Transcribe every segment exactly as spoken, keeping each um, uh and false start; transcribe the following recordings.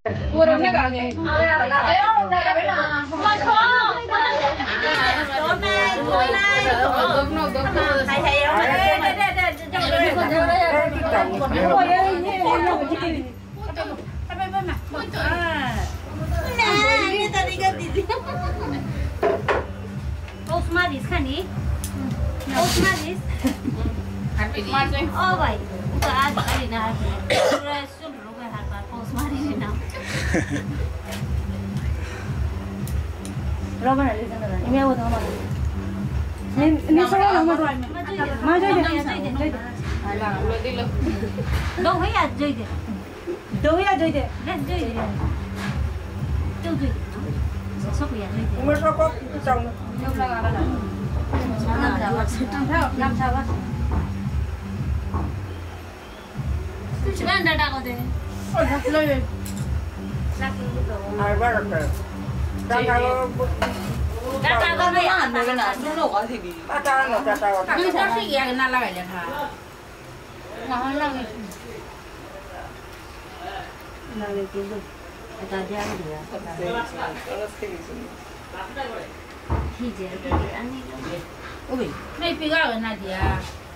Burungnya gak nih? Ayo, udah ada bela. Osmaris kan nih? Osmaris. Oh baik, bukan ada kali nah. Sudah sudah lupa harga Osmaris ini. Berapa nih sana? Ini aku tahu mana. Ini ini saya nama tu. Mana jadi? Alah, boleh dulu. Dua ya jadi. Dua ya jadi. Dah jadi. Dua jadi. Sosok ya jadi. Umur sokok itu tahun. Jauh lah ada. Enam tahun. Enam tahun. Sudah anda dah kau deh. Oh, nak lagi. Nak itu. Ay, berapa? Dah kalau Dah dah kau deh. Anda kena dulu kau sih di. Kata nak kata. Kita sih yang kenal lah ya kak. Mahal lagi. Lagi tu. Ada dia dia. Hijau tu ani. Ui, mấy phi gạo này thì à.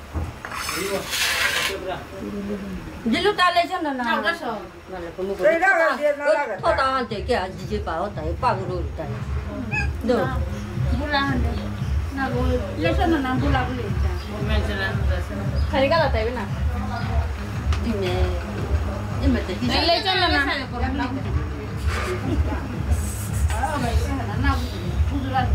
Jilu tali sana na. Nào đó sao? Đây đó là dia nak lagi. Kau tahu nanti kaya jiji bawa tayo paguru tayo. Do. Bulan deh. Nah, boleh. Lepas mana bulan boleh. Kali kalau tahu na. Ini. Ini macam Nah, lepas mana? Ah, baik. Nah, bulan.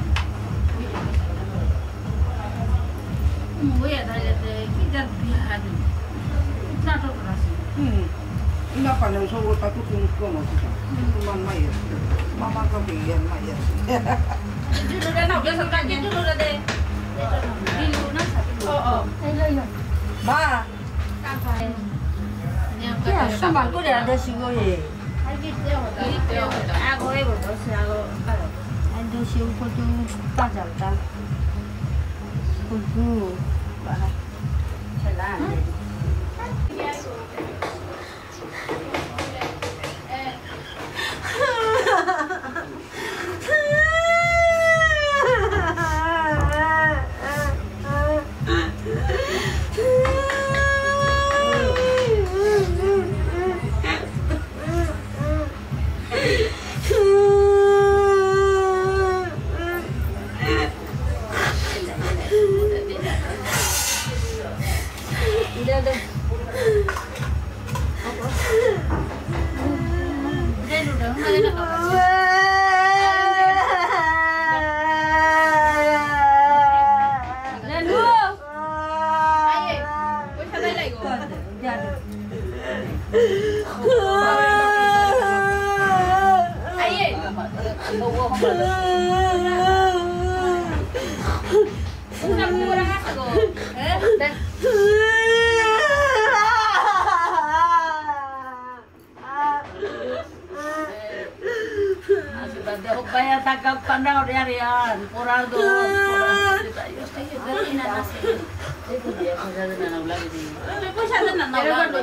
Mungkin ada ada kita biar kita tu terasa. Hmm. Ina pandang sogo tak tu pun kau masih tak. Tuan mai. Mama kau biar mai. Itu dah nak biasa kan itu dah deh. Itu nak satu. Oh oh. Ma. Ya, sama aku dah ada siapa ye. Aku ibu tu aku kalau Ada siapa tu tak jalan. Kudu. Bah. Salah. Upaya tangkap pandang harian, kurang tu. Itu dia kerja dengan ulang ini. Lepas ada nak nak.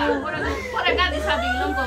Por acá te sabe longo.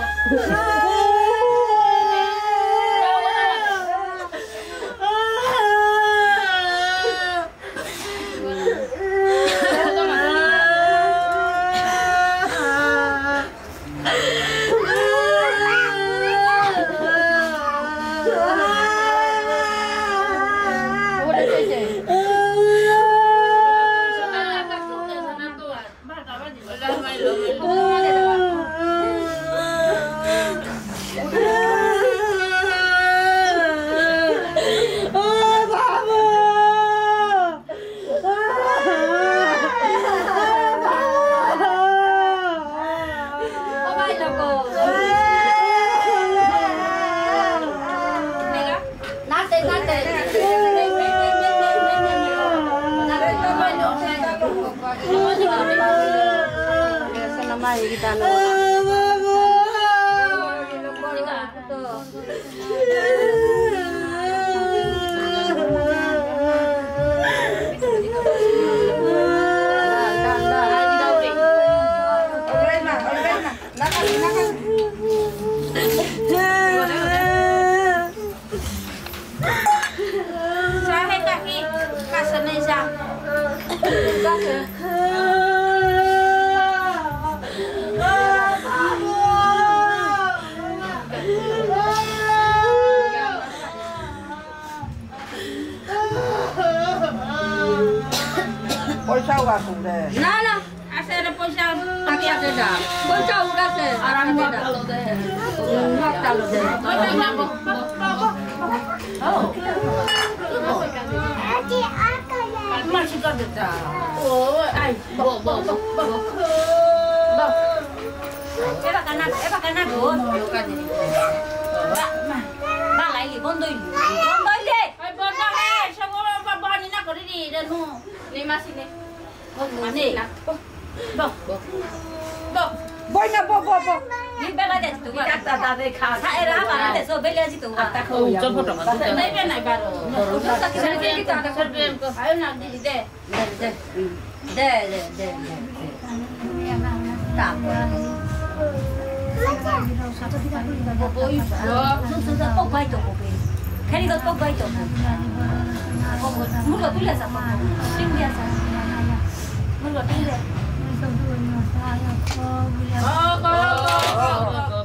Mari kita lo. Saya kaki kasane jam. Pulsa aku deh. Nah, nah, asal pulsa Tapi ada dah. Bocah udah se. Arang buat kalau deh. Buat kalau deh. Oh. Masih ada dah. Oh, ai, bo bo bo bo. Bo. Eba kana, eba kana go. Yo ka diri. Ba, ba lại gì con tôi. Con tôi đi. Ai bon da he, sao con ba ni na ko đi đi nu. Ni masih ni. Bo ni. Bo. Bo. Bo. Boy na bo bo bo. Ni bela deh tu. Kata tadi kau. Saya era apa nanti so bela situ. Oh, coba dong. Naik ben naik baru. Serbian kita ada serbian ko. Ayo nak di deh. Deh deh. Deh deh deh. Tak. Bobo itu. Sudah kok baik tu bobo. Kali kau kok baik tu. Mulut tu lah sama. Sim biasa. Mulut tu lah. Oh, go go go.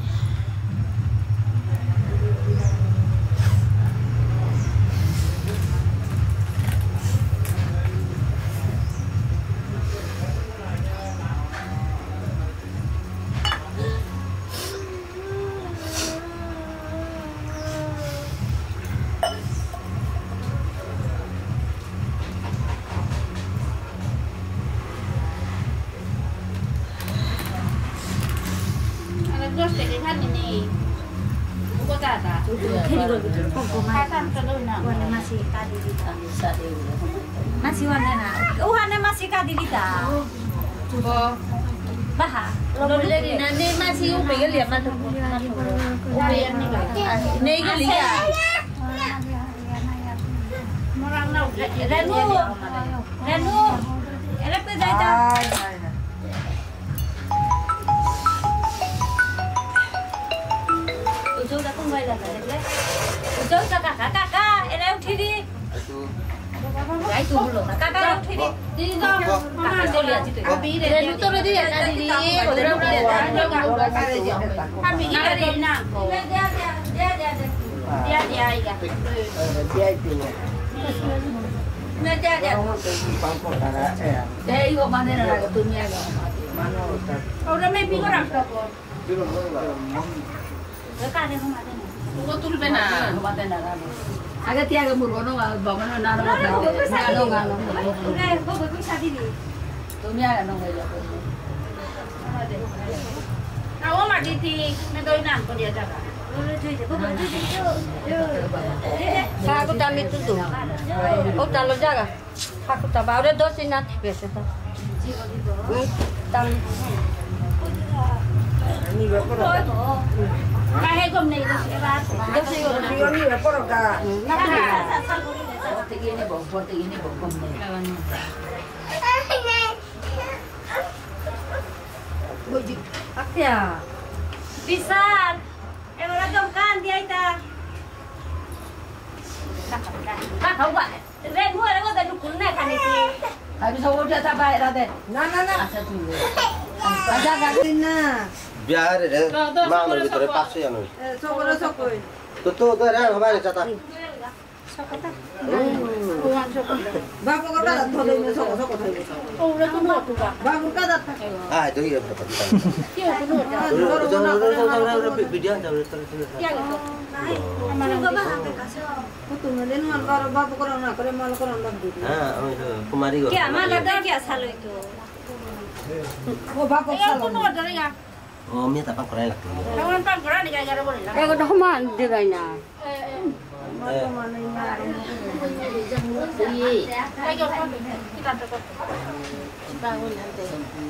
Terus tekan ini. Buku tata. Kali kau betul. Kasan terus nak. Warna masih kadi kita. Sate. Masih warna na. Oh, warna masih kadi kita. Coba. Baha. Lo boleh di nanti masih ubi ke lihat mana? Ubi yang ni kan. Ni ke lihat. Orang nak. Renu. Renu. Enak tu dah dah. Ay, ay, ay. Ujo dah pun baik dah dah. Ujo kakak kakak kakak. Enak uthi di. Baik tu belum. Kakak uthi di. Di dah. Kakak tu lihat situ. Ubi deh. Dan itu tadi ya tadi di. Udah udah. Kami kita di nak. Dia dia dia dia dia. Dia dia ikan. Dia itu. Dia dia dia. Kamu tu pampu cara eh. Deh, kok mana nak ketunya kau? Mana utar. Kau dah main pinggir apa kau? Kakak ada rumah ada. Kau tu benar. Kemana nak? Agak tiada murono bangun naro naro naro naro. Udah, kau berpisah diri. Tunya naro naro. Kau mati ti, mendoin nak kau dia jaga. Aku tak itu tu. Oh tak lo jaga. Aku tak bawa ada dosis nanti biasa tu. Tam. Ni berapa? Kahit kau ni dah sebat. Dosis Sio ni berapa ka? Forty ini bom, forty ini bom bom ni. Boy, Akia. Pisan. Em ora jongkan dia ita. Kak kau buat. Ren gua ada gua tadi kunna kan itu. Habis aku udah tak baik Raden. Nah, nah, nah. Asa dulu. Aja gantina. Biar deh. Mang lebih terlepas ya nih. Eh, sokoro sokoi. Tuh tuh tuh ada apa nih catat? Bago ka kada thole me soko soko thole. Oh, udah tuh tuh Kak. Bago kada ta. Ah itu iya berapa kita. Iya, tuh. Udah udah udah udah udah video dah udah terus terus. Iya gitu. Juga bah sampai kasih. Kutu ngelen man karo bago karo na kare mal karo na dulu. Ah itu kemari gua. Kia mana ada kia salo itu. Oh bago Iya, tuh salo. dari ya. Oh mi tapang kurang lagi. Kawan pang kurang di gara-gara boleh lah. Eh ko dah man di gaina. Eh, Mana mana ina. ayo kita tetap. Bangun nanti.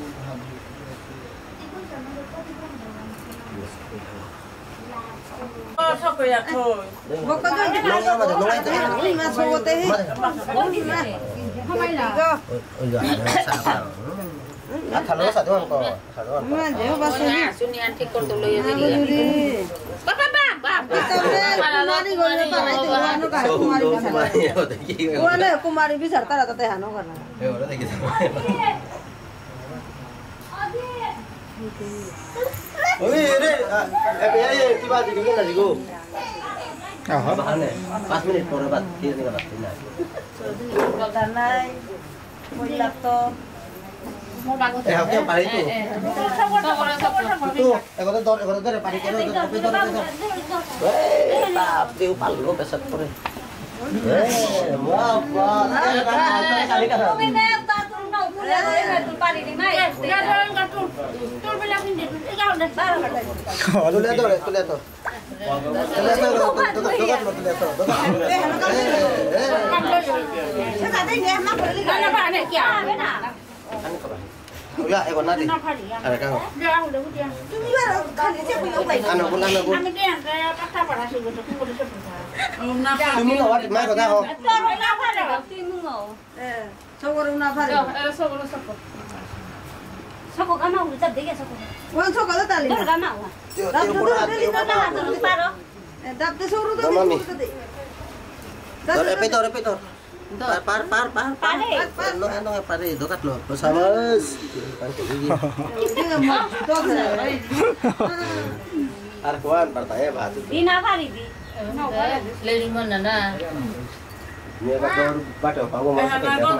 Oh, soko ya koi. Boko jo di Nong apa dah? Nong itu. Ini mas soko teh. Oh ni mah. Hamai lah. Oh iya ada sabar. Ah kalau satu orang kok. Satu orang. Man je basu ni. Sunian tikor tuh ya Jadi. Bapa bang, bang. Kumari gole parai tu anu ka kumari So bisa. kumari ya udah gitu. Wana kumari bisa tara tete hano kana. Ya udah gitu. Oh iya deh. Eh biaya ya tiba di dulu nasi go. Ah, bahannya. Pas menit por bat, dia tinggal bat. Danai. Moi laptop. Mau bangun. Eh, aku yang paling itu. Itu, eh kau tuh, eh kau tuh dari paling itu, tapi itu itu. Weh, tapi upal lu besar pure. Weh, wow, wow. Eh, kan kali kan. Kami nak tak turun nak punya boleh tu pari di mana? Enggak ada enggak tuh. Tuh bilang ini. Enggak udah barang kata. Tuh lihat tuh, tuh lihat tuh. Tuh lihat tuh, tuh tuh tuh tuh lihat tuh. Enggak apa nih kia. Kan kau. Ulah, eh kau nanti. Ada kau. Enggak udah udah. Anu pun anu pun. Kami dia saya kata pada sih gitu. Aku udah sebentar. Cuma kau ada mana kau tahu? Turun apa dah? Timu ngau. Eh, sokoro na pare. Soko kama udah jadi ya soko. Wan sokoro tali. Dur kama. Dap tu tu deli na na. Turun paro. Eh, dap tu suru tu. Mami. Tuh repetor, repetor. Par par par par par. Pare. Lo anu pare dokat lo. Bersama. Kan gigi. Dia mau tu tu. Arkuan partaya batu. Di apa di? Leli mana nah. Ini ada pada bangun mau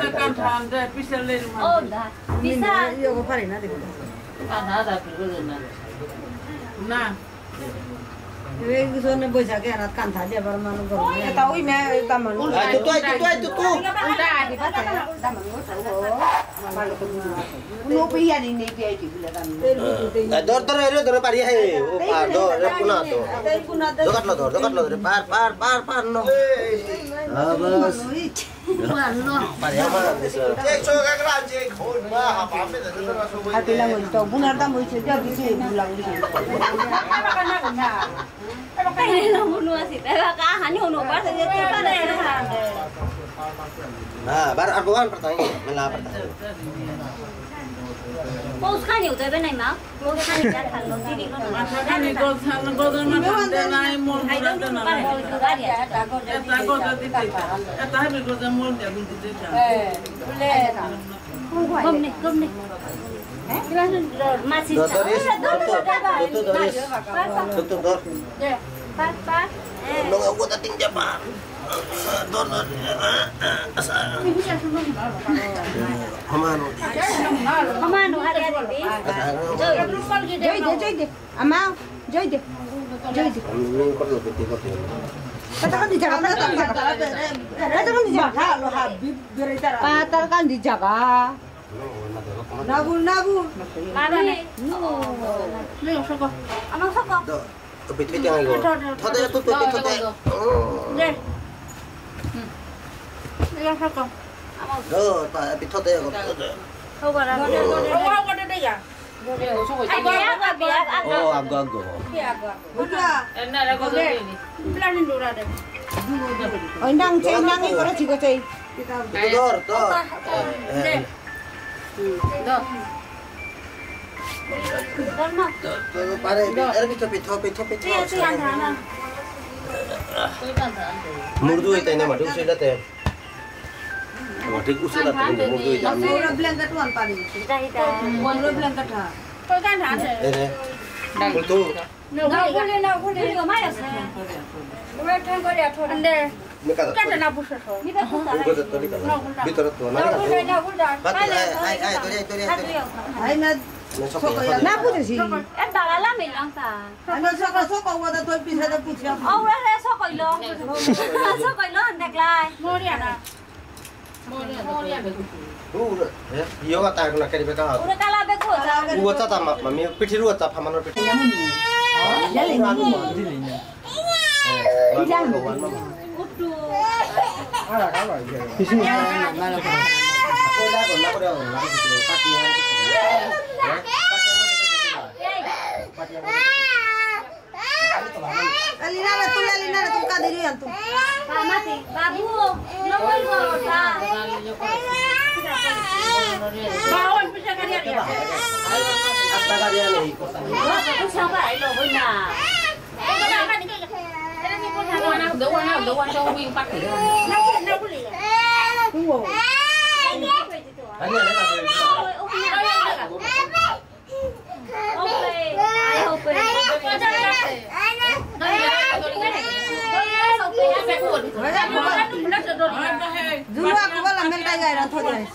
Oh dah. Bisa. Iya ko pare na de. Ada ada dulu nah. Eh, sone boja ke anak kan tadi bar manu ko. Eh, tahu ini taman. Ah, itu tuh, itu tuh, itu tuh. Udah di bata. Taman ko tahu. Malu ko. No piya ni ni piya di bila taman. Eh, dor dor itu dor pari hai. Oh, par dor, dor puna tuh. Dai puna de. Dokat lo dor, dokat lo par par par par no. Ah, bos. Pari apa? Hati lang ito. Bunar ta mo siya jadi si bulang di. Ini nak bunuh sih. Tapi kah hanya bunuh pas saja tiba deh. Nah, bar arkuan pertanyaan, melah pertanyaan. Mau sekarang udah benar mau? Mau sekarang jangan kalau diri kau nak. Ini kau sana kau dah nak ada naik mall ada nak. Eta kau dah tidak. Eta habis kau dah mall dia pun tidak. Eh, boleh. Kom ni, kom ni. Masih Dor dor is, sah. dor dor, dor dor is. Dor dor dor. Pas pas. Nong aku tating jabar. Dor dor. Asa. Hamano. Kamano hari-hari di. Joy de, joy de. Ama, joy de. Joy de. Ini perlu betul-betul. Katakan dijaga, katakan dijaga. Katakan dijaga lo Habib berita. Katakan dijaga. Nabu nabu. Mana ni? Ni soko. Amang soko. Tuh, tupit-tupit yang itu. Tode tuh tupit tupit. Deh. Ni soko. Tuh, tapi tode kok. Kau berapa? Oh, aku ada ya. Aku apa biar aku. Oh, ago-ago. Buka. Enak aku ini. Pelanin dulu ada. Oh, nang ceng nang ini kalau jiko ceng. Kita Dor, dor. Deh. Tuh. Pare, er pito pito pito pito. Murdu itu ini madu sudah teh. Madu sudah teh murdu itu. Murdu blanket tuan pare. Murdu blanket ha. Ini. Kultu. Nggak boleh, nggak boleh. Udah kan kau lihat orang deh. Ini kata. Kan nak pusat so. Kultu itu tadi kan. Bitor itu. Nggak boleh, nggak boleh. Batu, ay ay ay, itu dia itu dia itu dia. Ai na na pude si. Em bảo là làm mình lang sa. Ai na soko soko wa da toi pisa da pucha. Ô ra ra sao coi lo. Sao coi lo đẹp lại. Mau dia nak. Mau dia, mau dia betul. Uh, ya, iya kata aku nak kiri bekal. Udah kalah be ko sa. Ruat tak mama, mami piti ruat tak paman piti. Ya le ni. Jangan kawan mama. Udah. Ala kala je. Aku dah kau nak kau dah nak itu patian. Alina na tu alina na tu ka diri antu. Pak mati. Babu, no vuelvo sa. Bawon bisa kan dia. Apa kalian ni? Aku siapa lo punya. Doan na, doan sa uwing pati. Tunggu. Ani ada tak? Dulu aku kalau mentai gaya orang tua deh.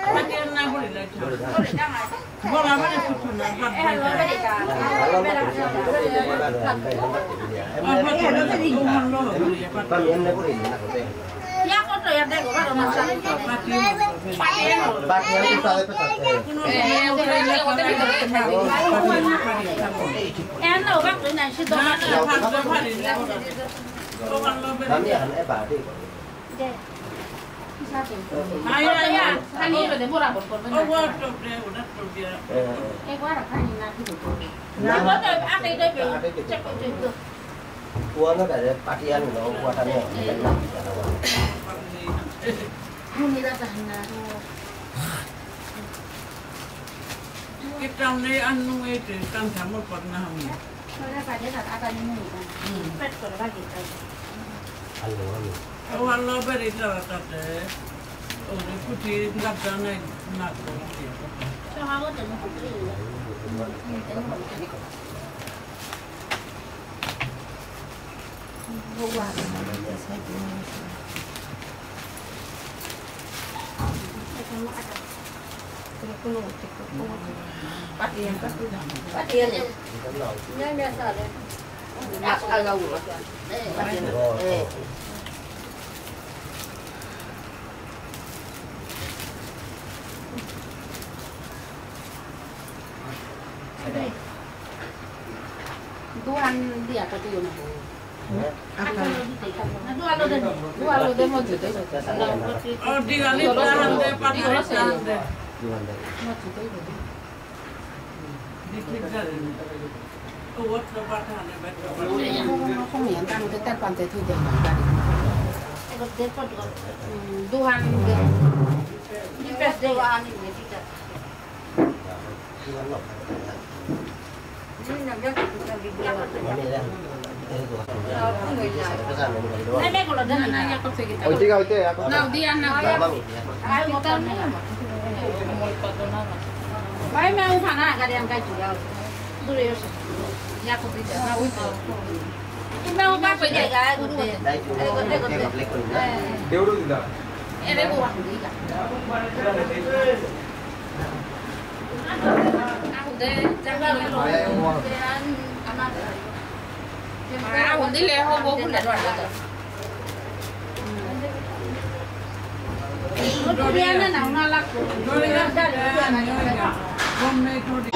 Ya kau tu yang tengok kan orang sana. Bagian itu saya pesan. Eh, udah ini kita bisa kenal. Eh, no, bác tới này xin tôi nói là Kami akan apa? Ayo ya, kan ini udah murah bor bor. cái quá là khai là cái đủ rồi. Nah, Có tôi ăn đây đây về chắc có chuyện được. Gua nak ada pakaian lo, buatannya. Không đi ra cả là Kita ni anu itu kan sama pernah ni. thôi ra phải để là ăn cái mũ này. Phải có là gì đây. Anu, anu. Kalau beri cara kata, oh ni putih tak sana nak putih. Cho họ có tiền một cái gì. Vô quả. Pakaian tak tu. Pakaian ni. Ni biasa deh. Agak gua. Oh, oh. Tuhan dia kata tu nak. Dua lo deh. Dua lo demo tu tu. Oh di kali tahan deh pakaian tahan deh. Di kita ni. Oh what the pakaian ni betul. Không hiểu tăng cái tết quan thế thôi để mà Cái cái con được. Tuhan dia. Đi về đây ăn đi về đi. Ini nak dia kita video. Ini dah. Ini tu. Pesan ni bagi dua. Ini kalau dah Nah, ya kau kita. Oh, tiga itu ya. Nah, dia nak. Mami. Ai mau tahu ni. Mai mau mana ada yang kayak juga. Dulu ya. Ya kau tidak. Nah, itu. Mau apa pergi kan? Dulu. Dah itu. Kita boleh kau ni. Dia urut tidak. Ini buah dia. Aku deh, jangan lu. Aku đi leo hông bố cũng đã đoạn được. Nó đi nó nào nó lắc. Dua dah dah. Hôm nay thôi.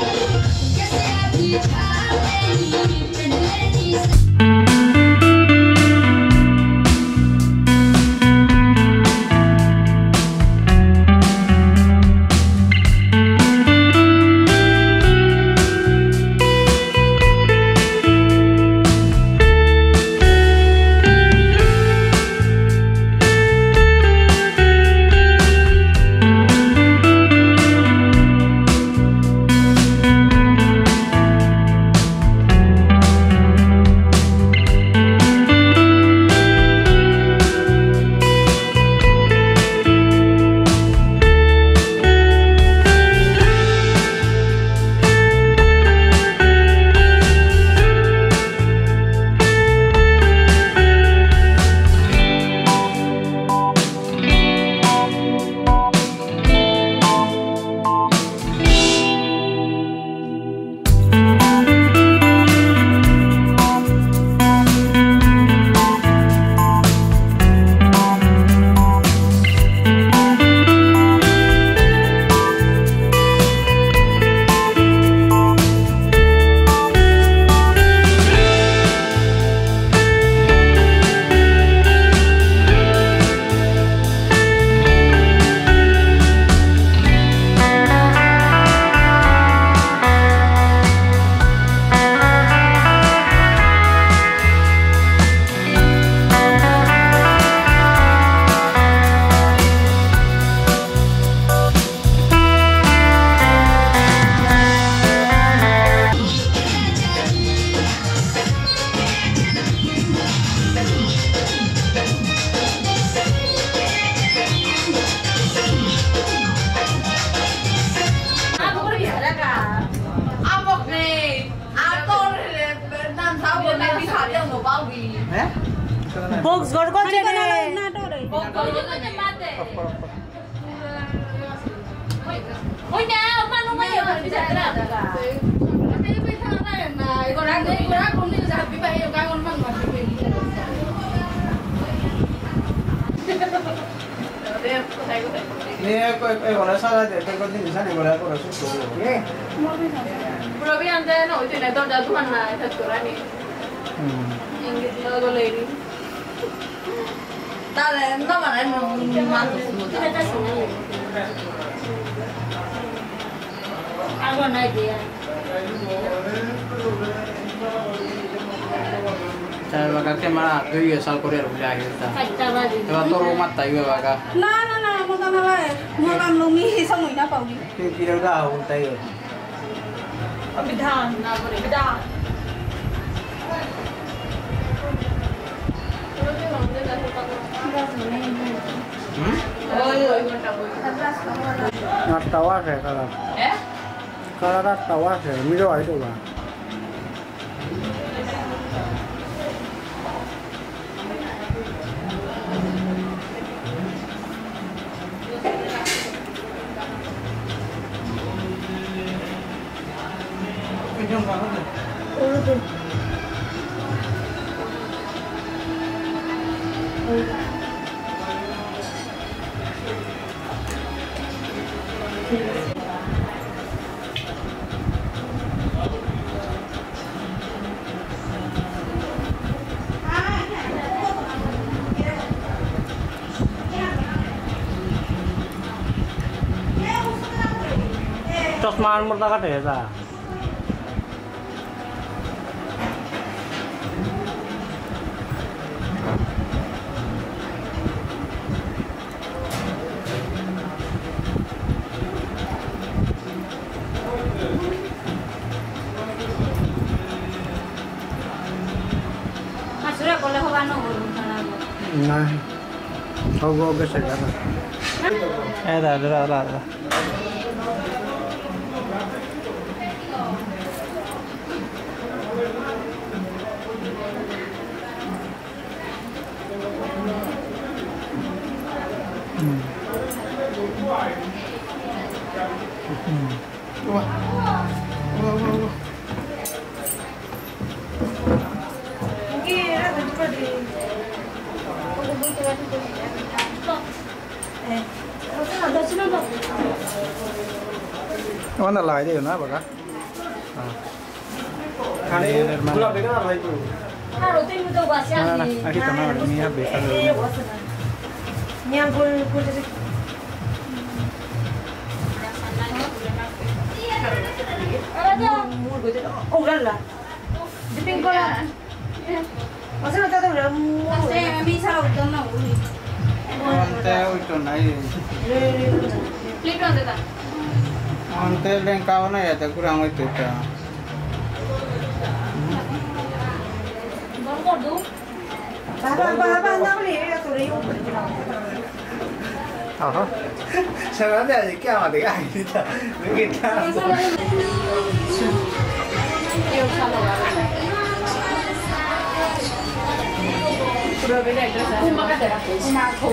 Eh? Box gor ko je ne. Ôi nhà ông ăn không bao giờ đi ra đâu. Thế bây giờ này này còn đang đi ra con đi ra bị bay cái con mang mà bị. Ni ko e wala sala de ko din sa ni wala ko rasu ko. Eh. Pero bien de no, tiene todo ya tu mana esta turani. Hmm. Inggit lo go lady. Dale, no me la hemos mandado. Algo no hay día. Saya bakal ke mana tuh ya sal Korea udah kita. Kalau tuh rumah tahu ya bakal. Na na na mo ta na lai. Mo kam lo mi xong rồi na pau đi. Ki kira ga hu tai. Bidhan na bore bidhan. Ngat tawas ya kalau. Eh? Kalau rat tawas ya, miro itu ba. Kejong banget. Cosmaan murtakat ya ta. Masura boleh hoba no urun sana. Nah. Hogo ge se gana. Eh da da da da. Hmm. Hmm. Wah. Wah, wah, wah. Kira tu cepat di. Eh, rasa ada sini tak? Mana lah ini na baka? Ah. Ini निर्माण. Gula bega lah itu. Kalau tu itu bahasa Nah, nah, ni. aquí está nada, ni habla. Ni angkul angkul jadi. Oh lala. Diping ko lang. Masa na tayo lang mo. Kasi may sarap doon na uli. Ante itu naik. Flip on deta. Ante lengkau na ya, tak kurang itu ta. Bang kor do. Baba baba na uli. Ito rin yung Aha. Saya ada ni kya mati ka kita. Kita. Yo salo. Sudah beda itu. Kuma ka dera. Kuma ko.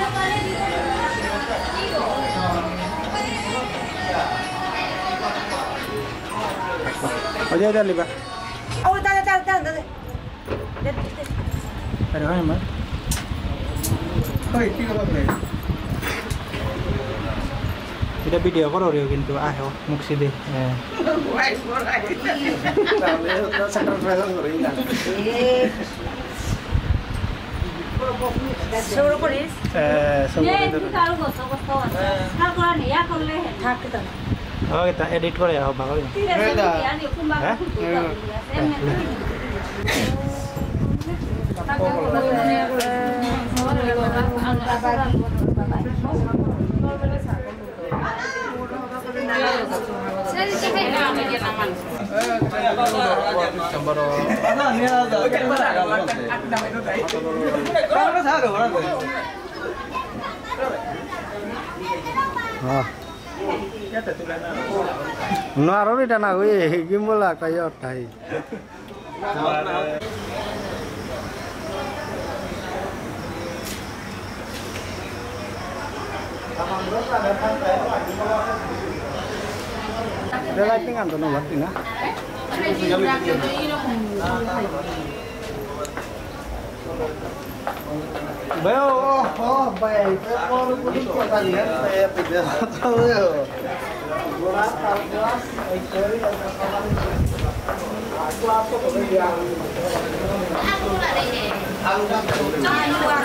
Oye, dale ba. Oh, dale dale dale. Ada mana mas? Oi, tiga boleh. Kita video koro rio kintu ah yo muksi deh. Eh. Guai, guai. Tahu sakar pesan kori na. Solo polis. Eh, Ye, semua itu. tu kalau gosto gosto. Kalau kau ni ya kau leh. Thak kita. Oh, kita edit kore ya, bakal. Tidak seperti yang dia kumbar Hah? kutu tu. Saya ni. Saya cakap nak media naman. Cambaro. Ada ni ada. Oke, mana ada? Aku nama itu tadi. Kalau saya ada orang. Ah. No arori dana gue gimbola kayo tai. Ada lighting kan tuh lighting ah. Bayo, oh, oh, baik. Kalau kudu kalian saya tidak tahu ya. Gelas, gelas, sorry, aku apa boleh yang aku nak ini. Aku nak jangan luar.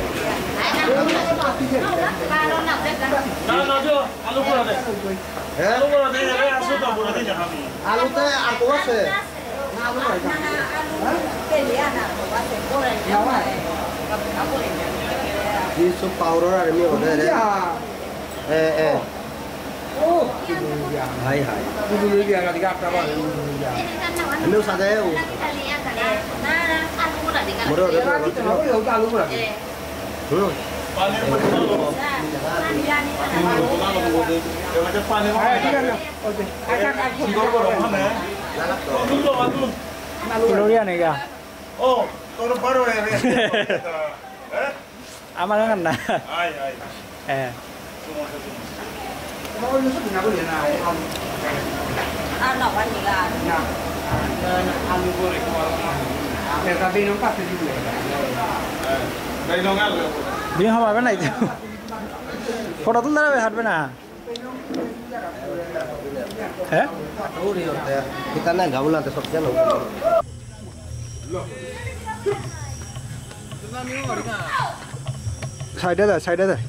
Kalau nak dekat. Nah, nah, jo, alu pura deh. Alu pura deh, ya, asu tak pura deh jangan. Alu teh aku wase. Nah, alu aja. Hah? Pilihan aku wase boleh. Nyawa. Isu power ada mi udah deh. Eh eh. Oh, hai hai. Dulu dia enggak dikata apa. Ini usah deh. Nah, aku udah dikata. Murah udah. Oh, udah alu pura. Hmm. Paling betul. Kilorian ya? Oh, kalau baru ya. Eh? Amal kan nah. Ay ay. Eh. Mau Yusuf nak boleh nak. Anak wani lah. Nah. Alu goreng warna. Ya tapi nampak tu juga. Eh. Dari nongal. Dia apa mana itu? Foto tu dah behat mana? Eh? Oh dia ya. Kita nak gaul nanti soknya loh. Side dah, side dah.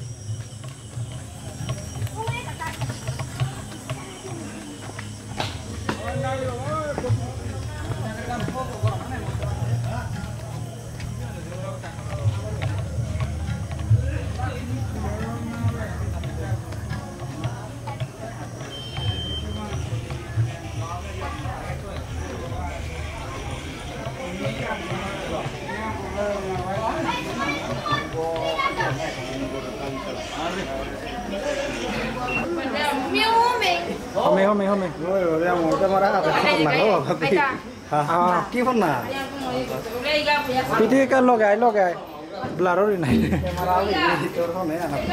Home home home. Oh, dia mau ke mana? Apa pernah? Tapi. Ah, kifan na. Piti kan lo gay lo gay. Blaro rin na. Marami dito ron eh anak.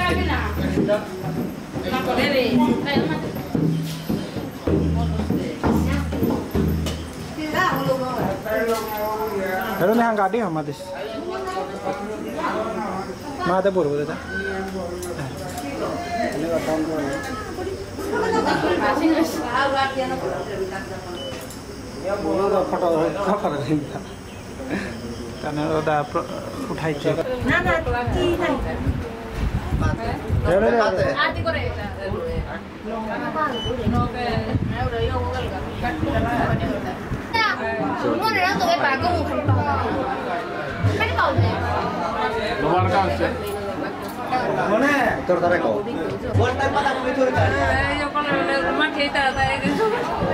Pero ni hangga din hamatis. Mata puro deta. Ini batang ko. Ya बोलो तो फटो का कर देता karena udah uठाई चेक ना ना की नहीं अरे अरे आती करे नो के मैं उड़ा यो गल का सुनो रे तो ए बागो मुखन मैंने पाऊ दे नंबर का से mana tur tare ko bol time pada ko tur ka yo kono ma kheta ta e ko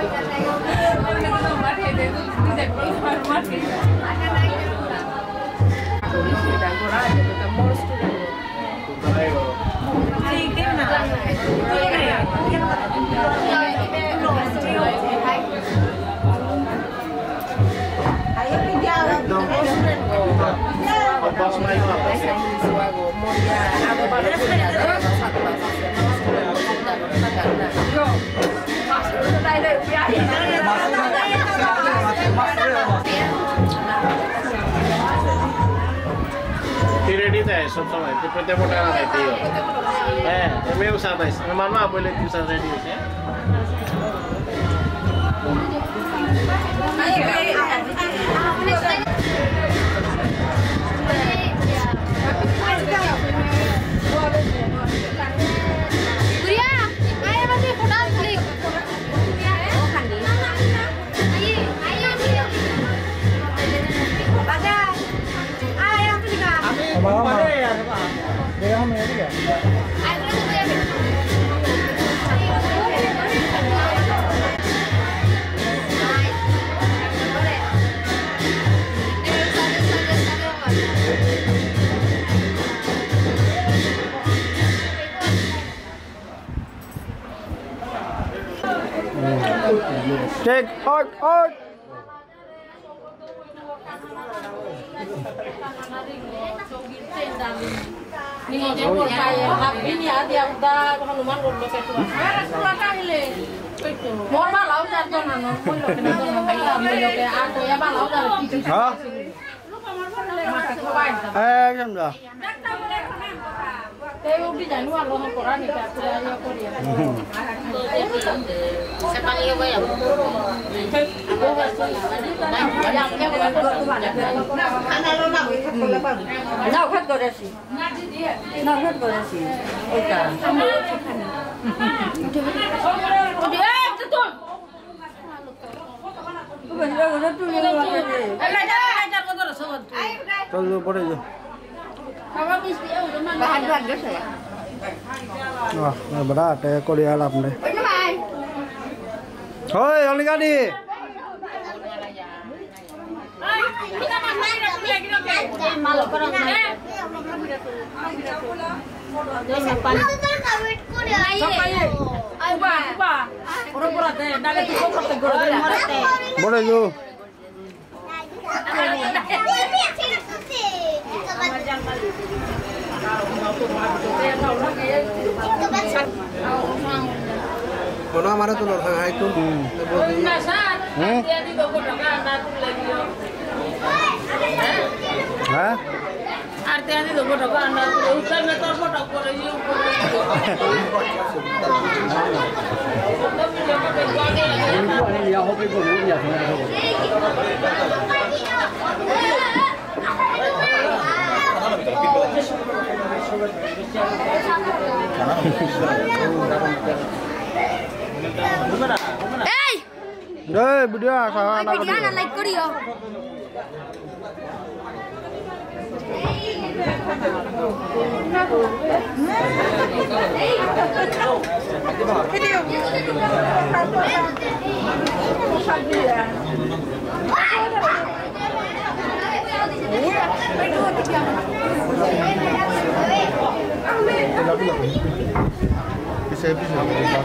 ma khete tu de ko ma khete ana nai ko ni se da gora de ta most to ayo ai ke na ayo pinjau pas main apa sih aku baru punya satu yo masuk sudah ada biaya ready थे सब समय तो पते मोटा ना रहती हो है मैं उस आता है मैं मानो आप बोले कि सब रेडी होते हैं Take hard, hard. Ni dia buat saya, tapi ni dia udah Hanuman road lo ketua. Sudah kali. Mau balau dah tu nano, mau lo kena tu nano. Mau lo ke aku ya balau dah. Hả? Eh, xem được. Tapi udah jangan lupa lo Quran ni tak ada ya Quran. Siapa ni yang bayar? Nào hết rồi đấy gì? Nào hết rồi đấy gì? Ôi trời. Đi em cho tôi. Bây giờ nó tôi lên mặt đi. Em lại ra, lại ra con tôi là sao? Cho luôn bỏ đây rồi. Bahan bahan đó saya. Wah, nah berat ya kau di alam deh. Hoi, oli kadi. Malu orang Boleh ju. Kono amara tu lor hai tu. Hmm. Hah? Artinya itu bodoh kan, urusan meter bodoh bodoh itu. Ini pun ini yang hobi pun ini yang sana tu. Hey! Deh, video saya nak Video nak like kau dia. Bisa bisa.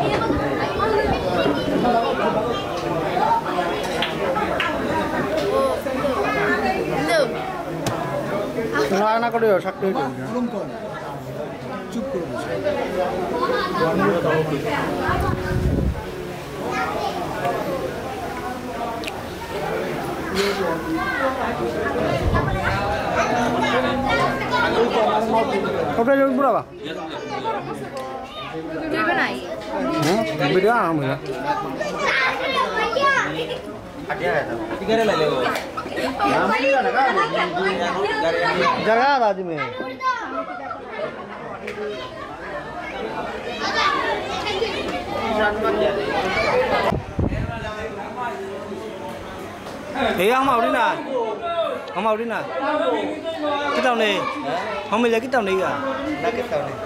Nah, anak dia sakti itu. Belum kau. Cukup. Kau belajar berapa? Dia benar. Hmm, beda apa ya? Tiga रे ले लो नाम नहीं लगा जगह बाजू में Thế ông màu đi nào, ông màu đi nào, cái tàu này, không mình lấy cái tàu này cả, là cái tàu này.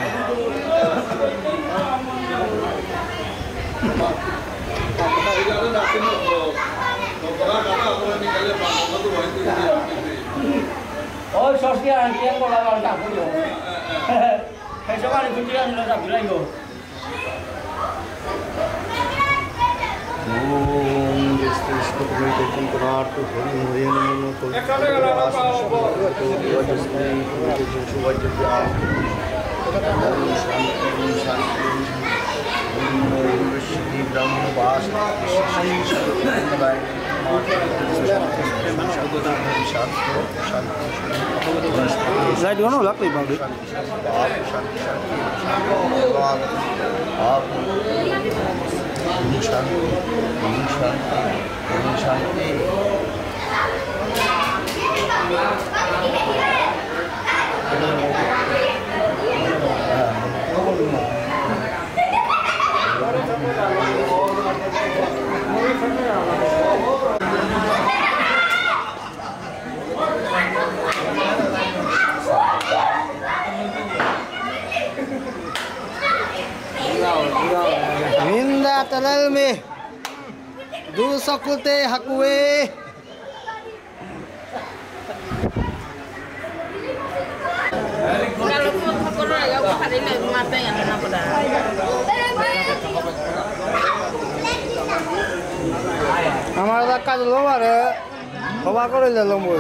Oh, sosial yang kalau orang tak punya. Hai coba ni kunci yang nak bilang yo. Om Destro Komunitas Kunar tu hari hari ini tu. Ekale kalau apa apa. Tu wajib sekali tu wajib dia. Di Brahma Bas, saya di mana lak ni bang? Minda talalme du sakulte hakwe Kalau pun kau nak ya kau hari ni mata yang nak pada. हमारा धक्का तो लो मारे Coba kau lihat lombok.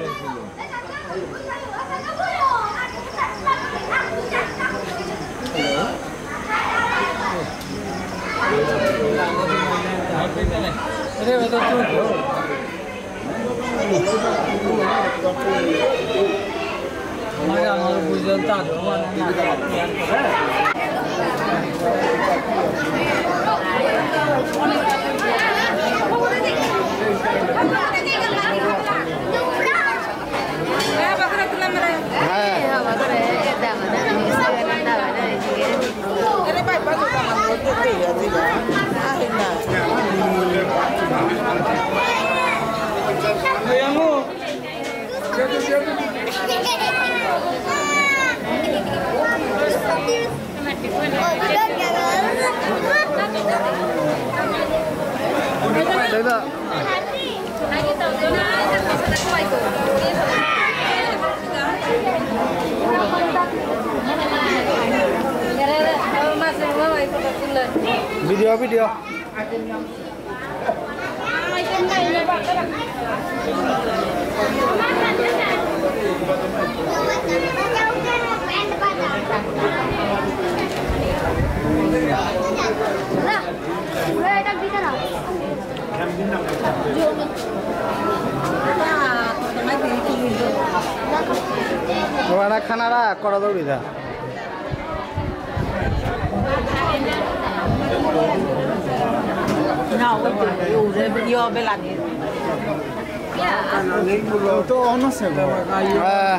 Ini betul betul. Mana mau bujan tak? Video video. Mana खाना रहा करा दो इधर No, io io ve la dico. तो ऑन से हां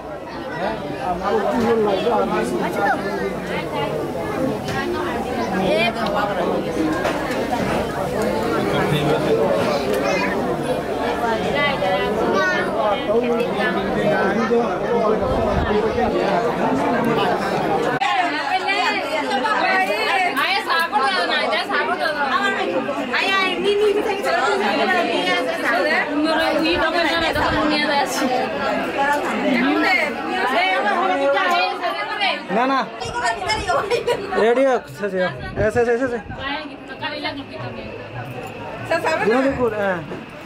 ना ना रेडी हो ऐसे ऐसे ऐसे ऐसे बिल्कुल हां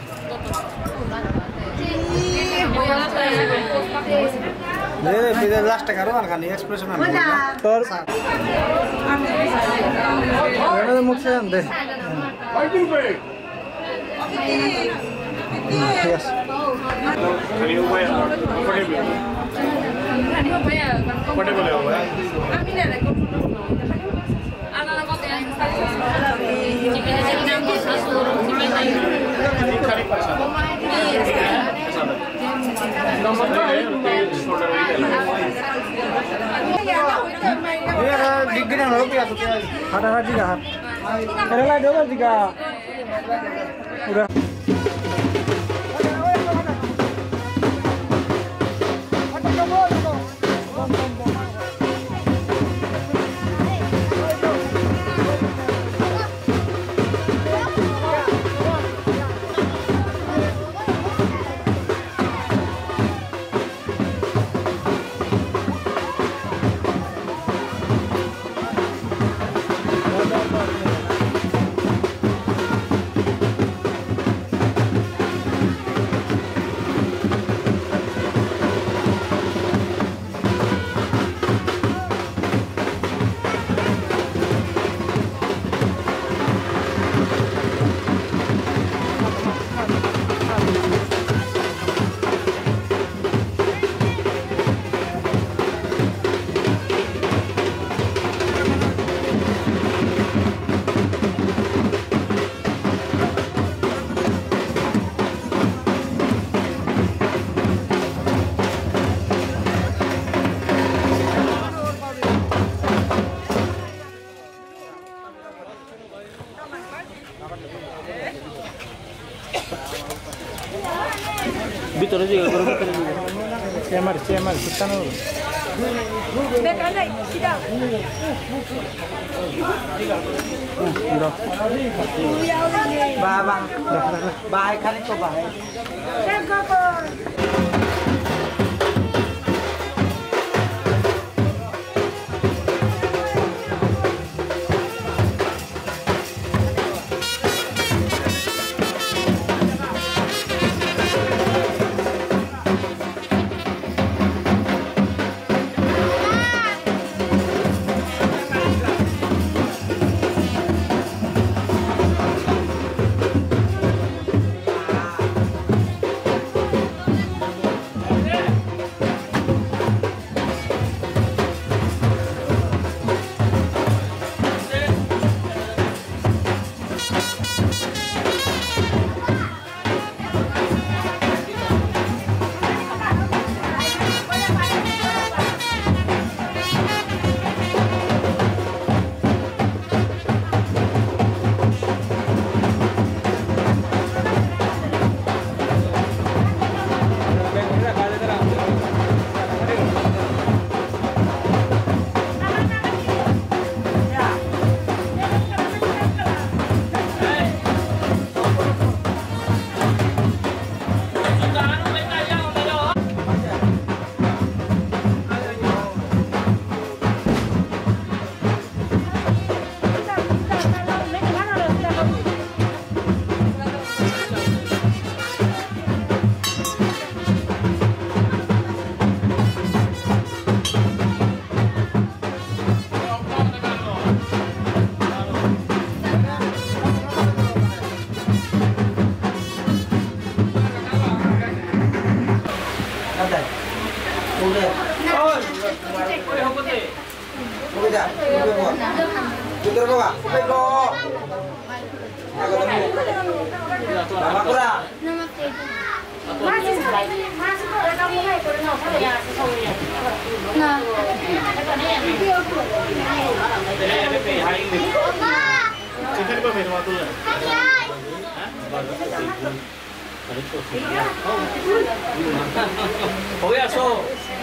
ले ले फिर लास्ट करो खाली एक्सप्रेशन में तो मैंने मुख से दे यस खाली हुआ है कंफर्टेबल है हुआ अभी ले ले आना को ते चिकन नाम को ससुर चिकन नहीं खाली पैसा नंबर ये डिग्री ना हो गया तो क्या हटा हट दिया अरे ला दो दिया पूरा ভিতরে যে করে ভিতরে চেমার চেমার সুতানো দেখালাই সিধা বাবা বাই খালি তো বাই Udah. Oh, oi hoko te. Udah dah. Udah kok. Putar kok, Pak. Baik kok. Aku temu. Mama kura. Masih masih kok kamu hai kok no kok ya sesuai. Nah. Chicken ba may tomato yan? Oh yeah, so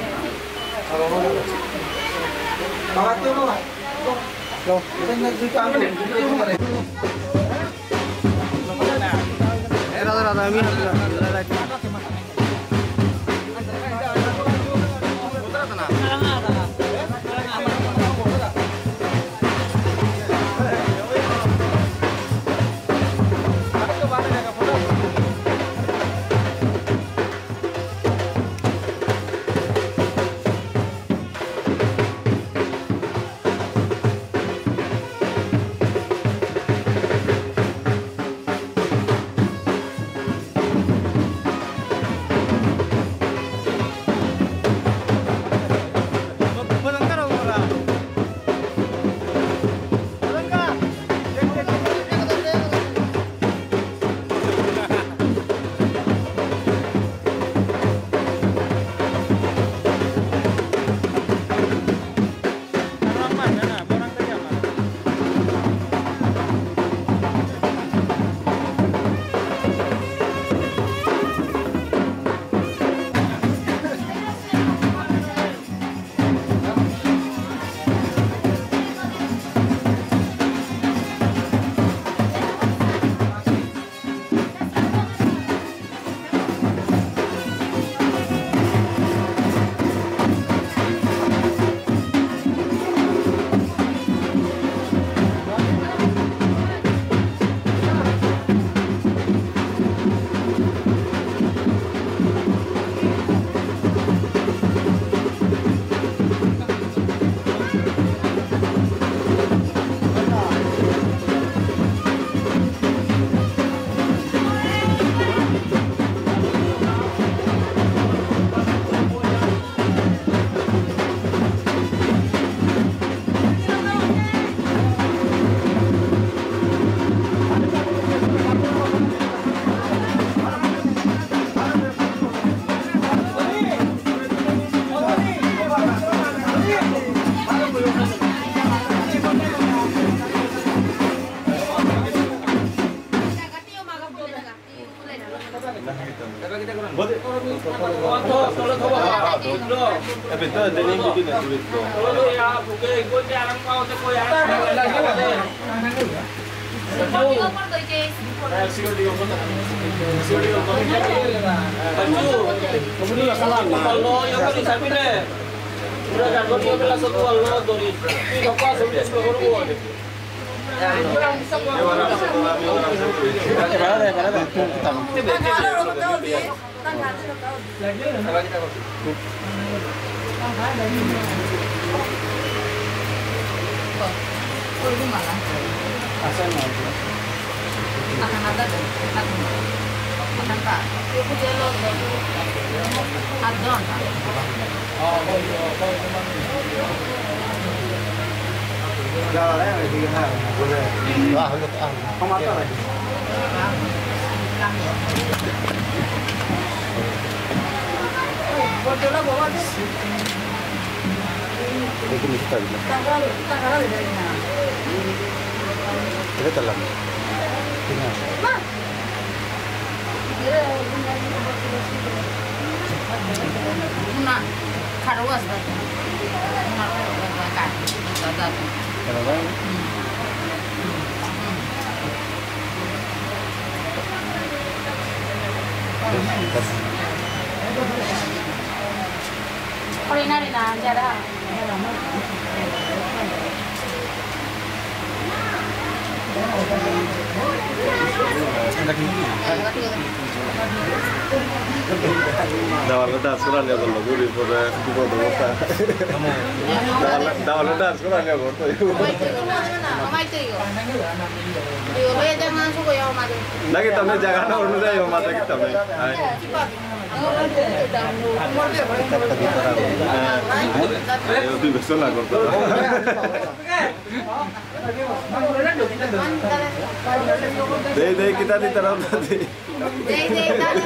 Bawa tu no. Loh, kita nak cerita apa? Era era da minha. Ordinary na jara. Dawarnya das kurang ya kalau gue di pada di pada kota. Dawarnya dawarnya das kurang ya kota. Nah kita nih jangan orang udah yang mata kita nih. Ayo di besok lah kota. Deh deh kita di terang tadi. Deh deh tadi.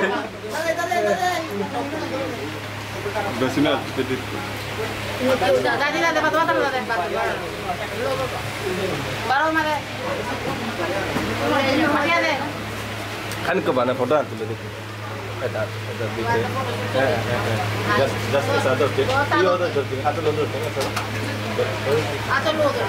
Udah sini lah, sedikit. Udah tadi lah tempat tempat lah tempat. Baru mana? Masih ada. Kan ke mana foto aku tadi? Ada ada di. Eh eh eh. Just just the other thing. Iya ada jadi atau lo tuh tengah. Atau lo tuh.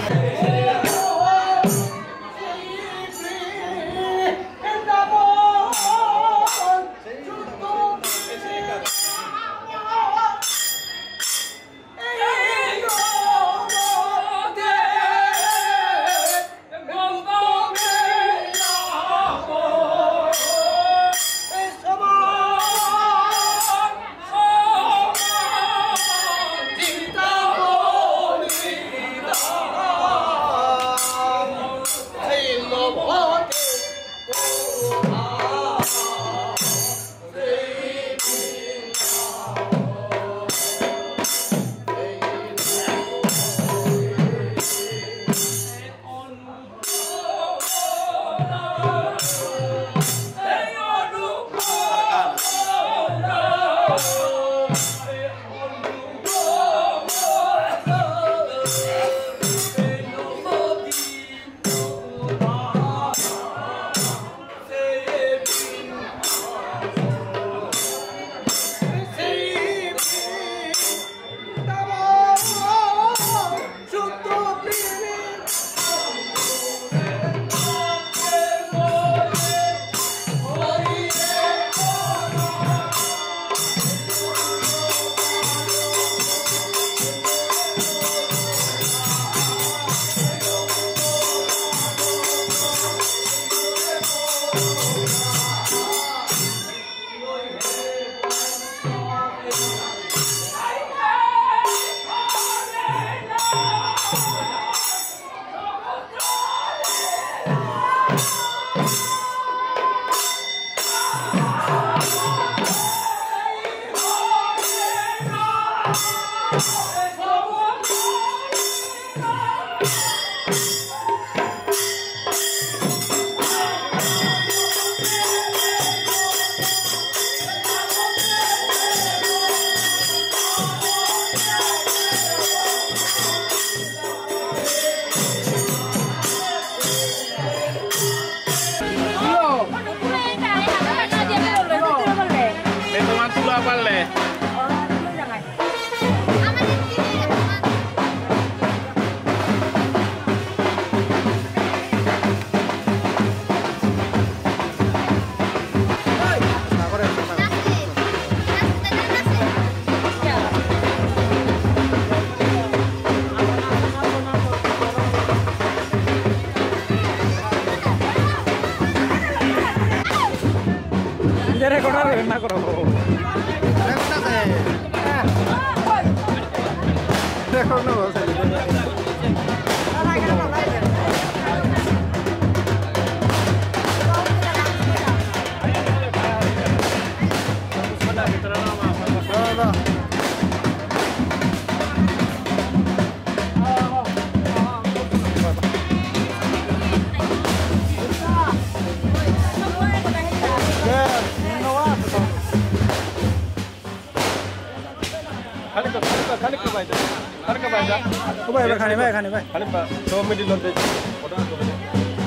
खाने भाई खाने भाई खाने भाई दो मिनट लोटे order दो minute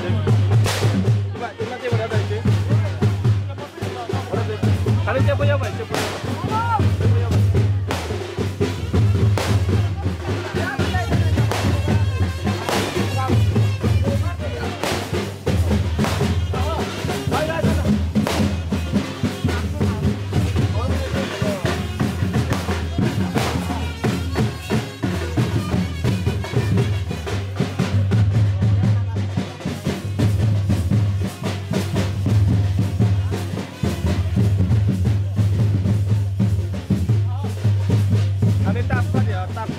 coba nanti berada di खाने क्या punya भाई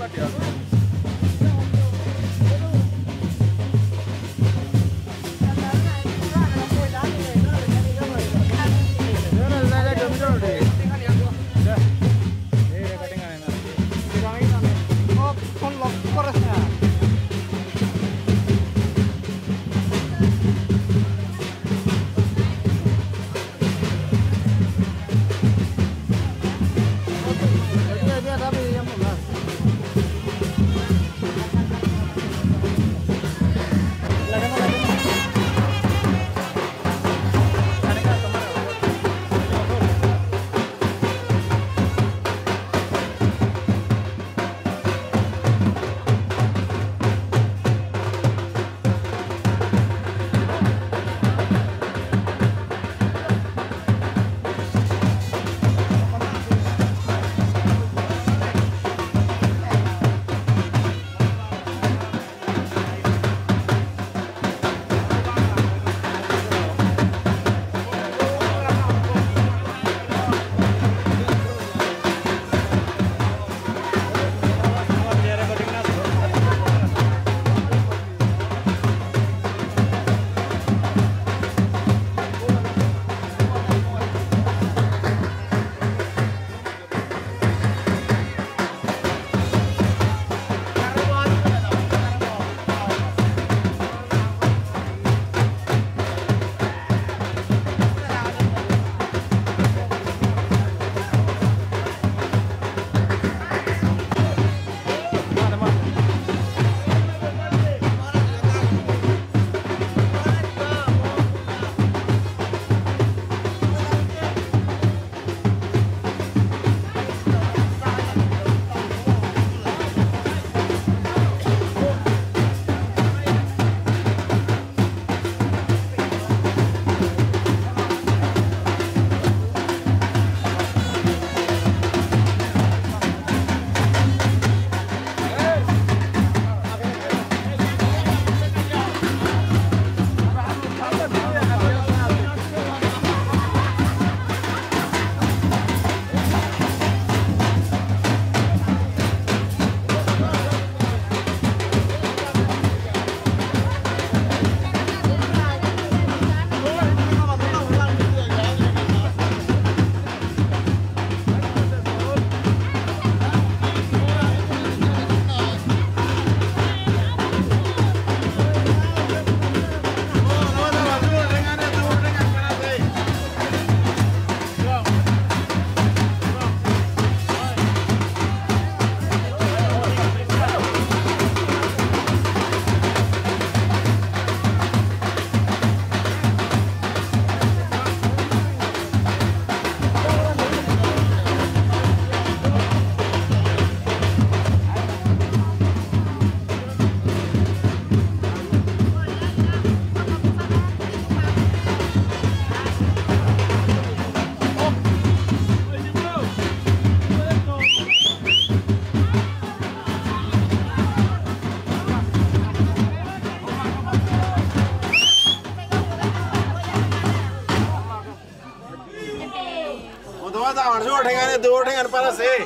dua dengan dua dengan para sih.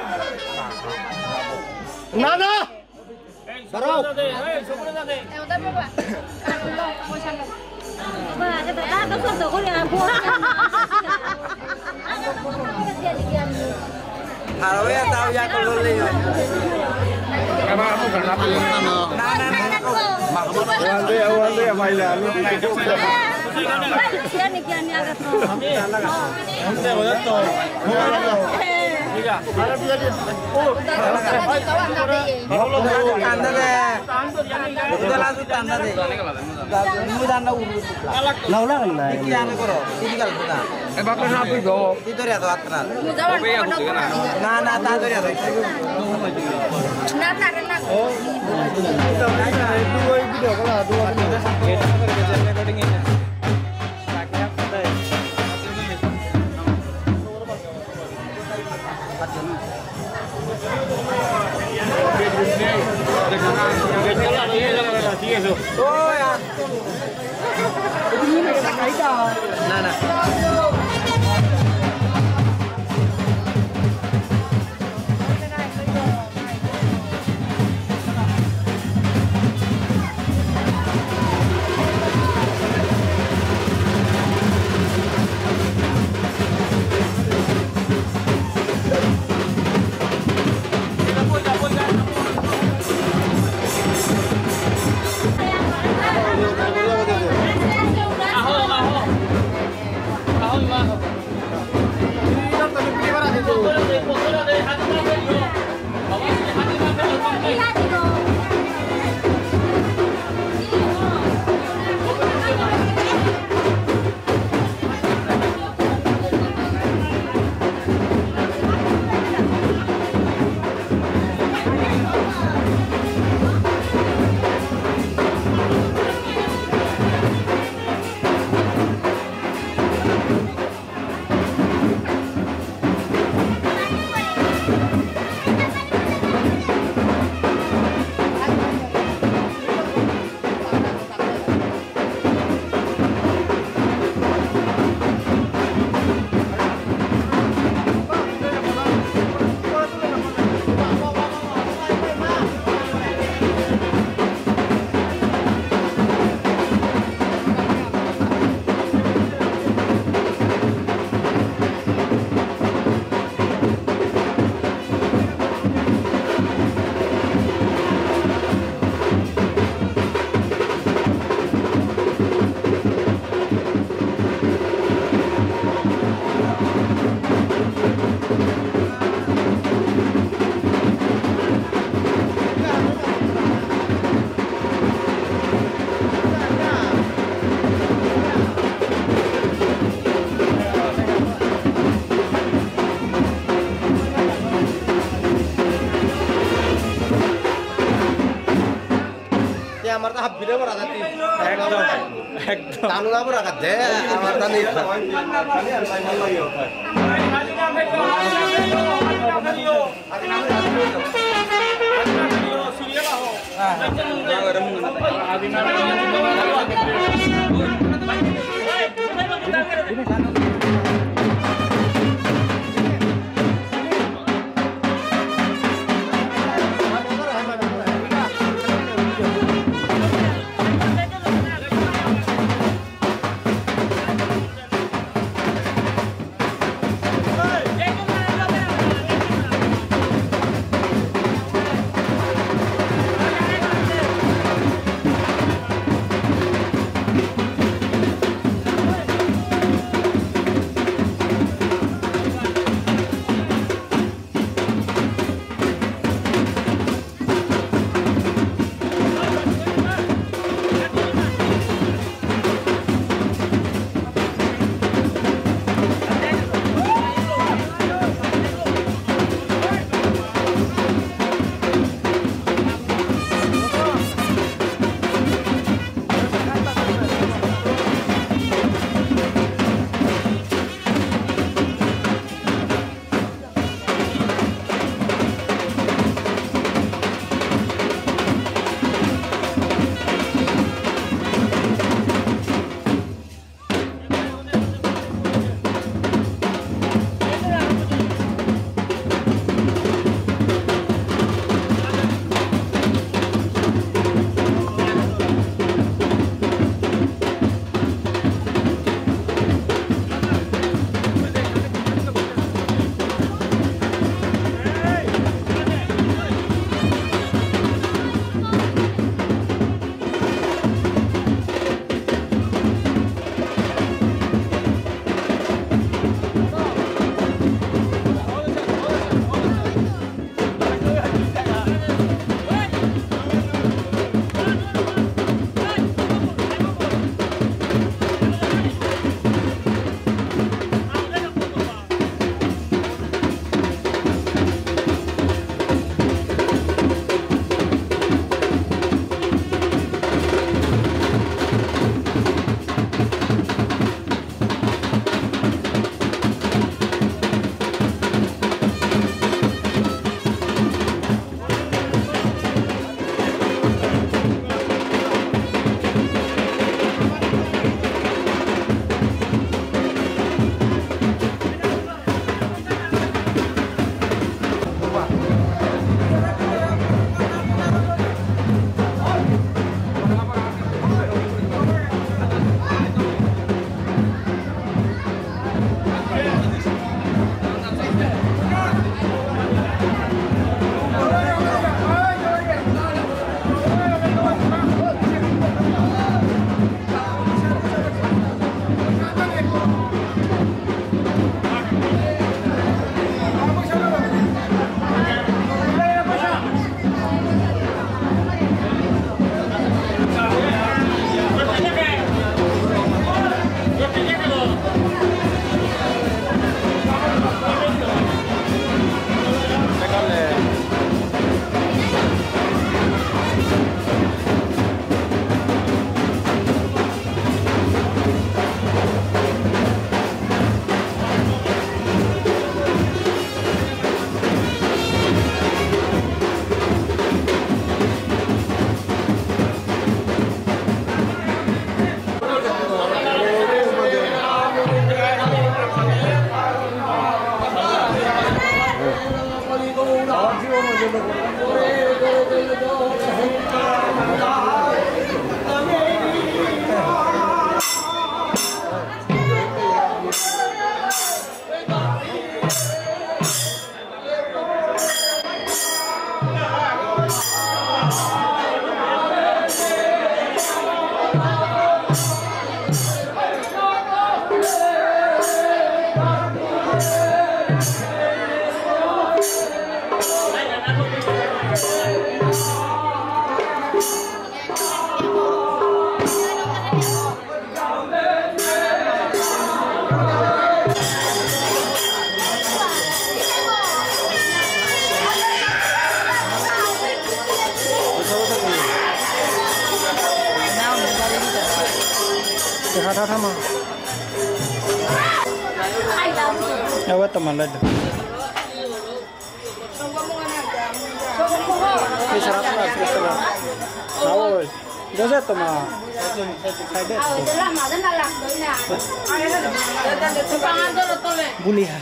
Nana. Sarau. Halo ya tahu ya kalau lagi. Apa kamu kenapa lu? Nana nana. Awan deh, awan deh, apa ya lu? Kian ni kian ni agak tu. Nanti boleh tu. Tiga. Ada dia dia. Oh. Tanda deh. Udah langsung tanda deh. Kamu tanda urut. Laulah kan naik. Kian koro. Ini kalau kita. Eh bapak napi do. Itu dia tuh atnal. Nana tanda dia tuh. Nana nana. Oh. Kita mana? Dua video kalau dua video. Recording ini. Oh ya. Ini mereka kaita. Nah nah. একদম একদম টানু না বড় কাটে আমার টানি sama. Ya buat teman lagi. Ini seratus lah, seratus lah. Nah, Jasa teman. Bulihan.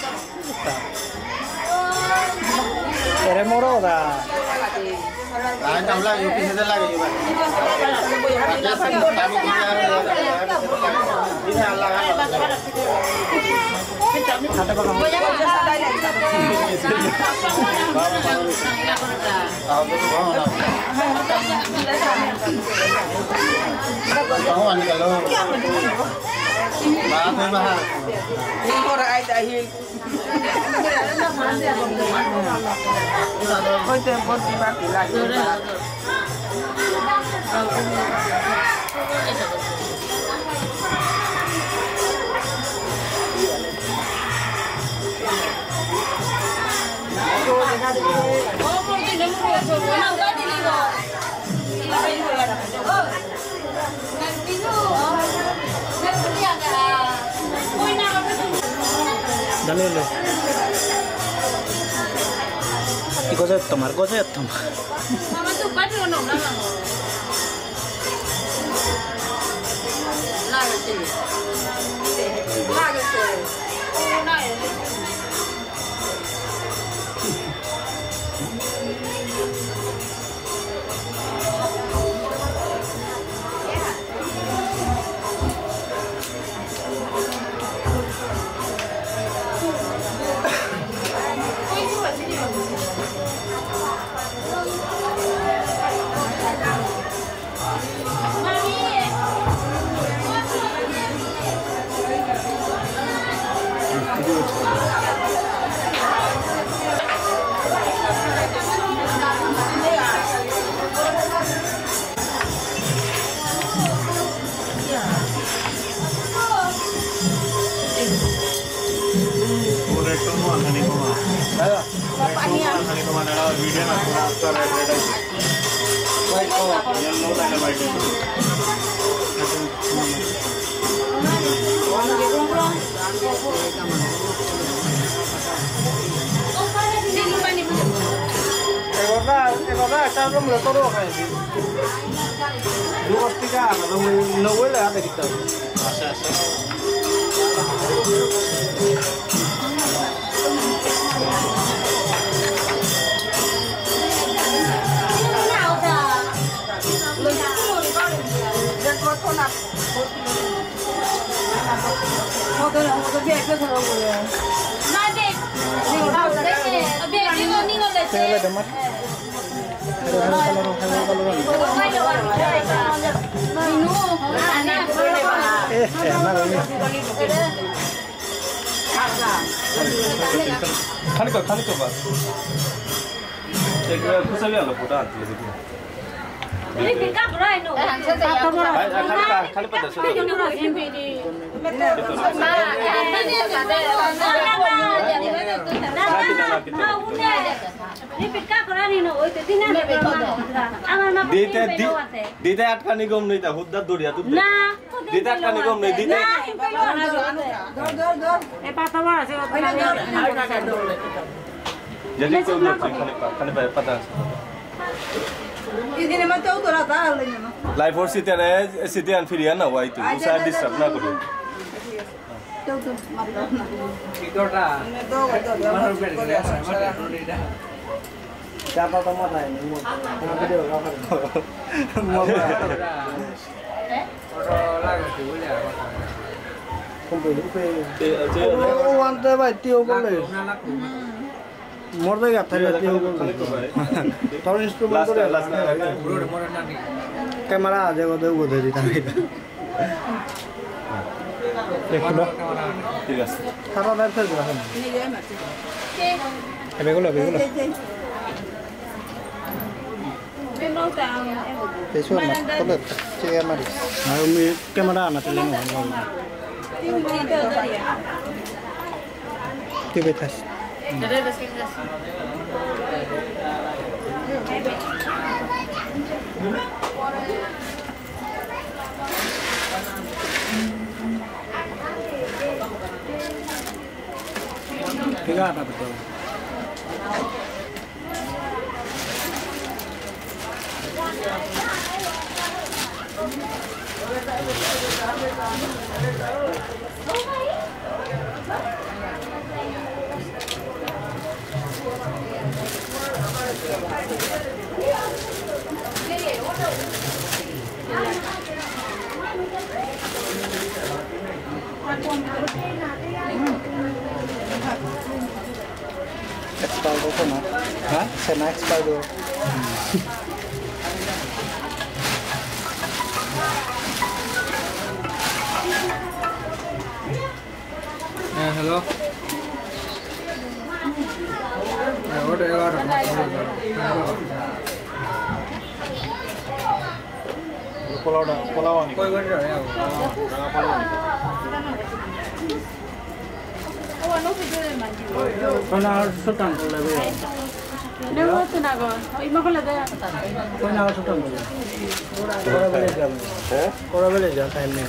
Ere moro dah. Ah, enam lagi, bisa lagi juga. Ini Allah kan. Ada apa kamu? Kawan kalau. Mahal mahal. Ini orang ay dahil. Kau tempor tiba tiba. Dale, dale. ¿Y cosa de tomar? ¿Cosa de tomar? Mamá, tu padre o no, mamá. Lágate. Lágate. Saya belum lihat todo kayak gitu. Dua tiga, no no huele a kita. Masa masa. Saya ada mat. Eh, enak ini. खाने को खाने को बात एक कुछ भी आलो फोटो आती है देखो ini pika berai no खाने का खाने पर दस ini pika berai no itu tina dite dite atka nigom नहीं था खुद दर्द दुरिया तू ना dite atka nigom नहीं dite Dor dor dor. eh patawa sih jadi kau dulu खाने पर खाने पर पता Ini naman tahu tu rata hal ini mah. Life और सिटी ने सिटी अनफिरियन ना वाई तू उसे डिस्टर्ब ना करो Tahu tu maklum na. Itu dah. Ini tahu kata dia. Mana berbeda dengan mana? Siapa tahu mana ini? Mau video apa? Mau apa? Eh? Orang lagi tu boleh apa? Kumpul kumpul. Oh, ante baik tiup boleh. Morde gak tadi tiup boleh. Tahu instrumen tu dia. Kamera aja kau tu boleh di tangan. Dekho dah. ठीक है Taruh dari tu juga. Ini dia mati. Eh, begulo, begulo. memang tahu Besok nak tolet cek mari. Nah, umi kamera nak teling. ini itu tadi ya Tiba tas. Ada ada sekitar. Thank you. Tiga apa betul? Expire ko na. Ha? Sa na expire ko. Eh, hello. Eh, what are you ordering? Pulau dah, pulau ni. Kau mana ya? Jangan pulau ni. Kau nak sultan pulau ni. Lepas tu nak kau, imak kau lada. Kau nak sultan pulau. Kau boleh jam. Eh? Kau boleh jam time ni.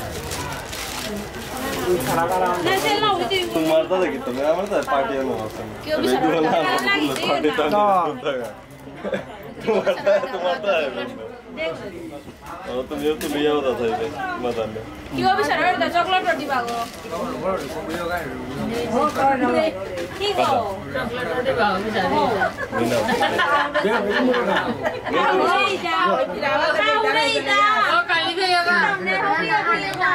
तुम्हारा तो कितना मेरा मतलब पार्टी है ना क्यों भी पार्टी तो तुम्हारा तुम्हारा है और तुम ये तो लिया होता था ये मत आने क्यों भी शराब का चॉकलेट रोटी बागो हो कर ना ठीक हो चॉकलेट रोटी बागो भी जाने नहीं जाओ नहीं जाओ काली भी होगा हमने रोटी खाने का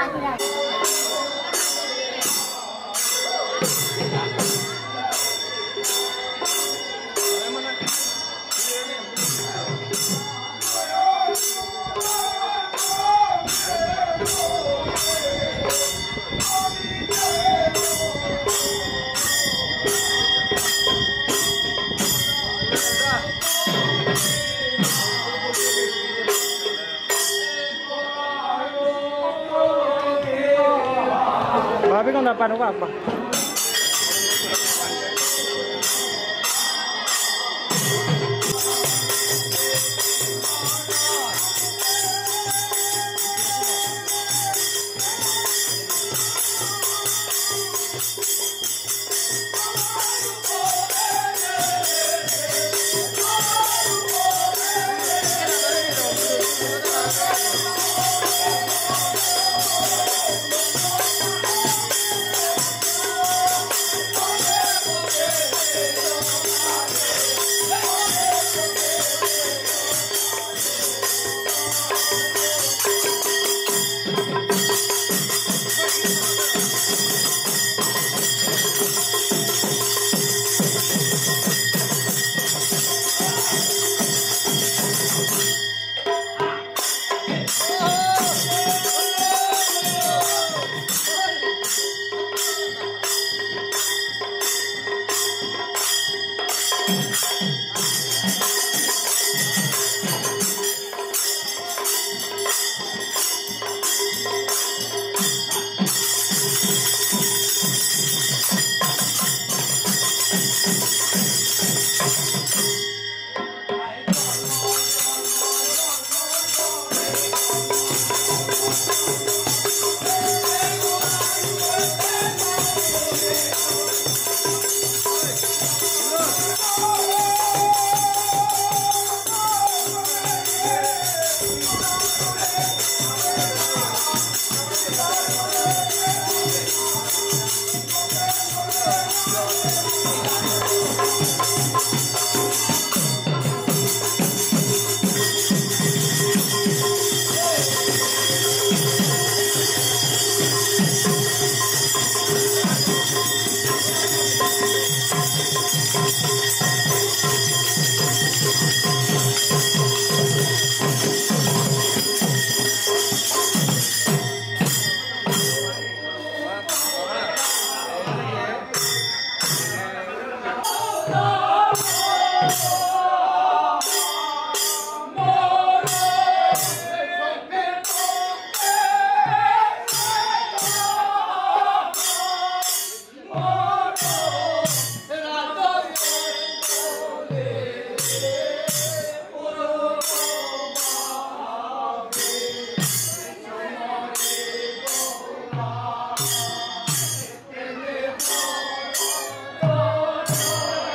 Tapi kau dapat apa?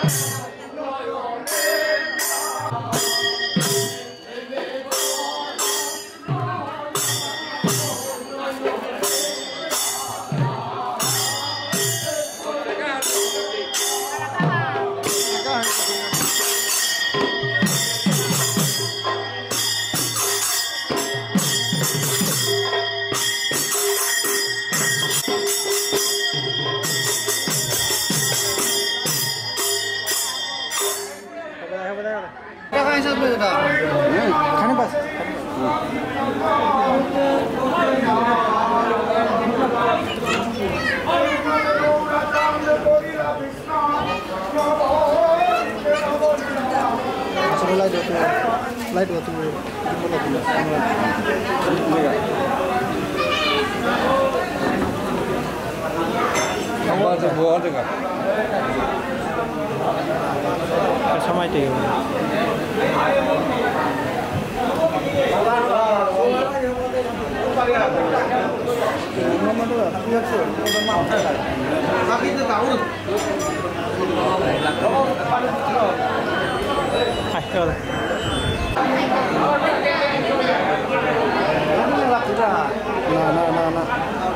खाने पास लाइट होती है लाइट होती है समय चाहिए Nah, nah, nah, nah.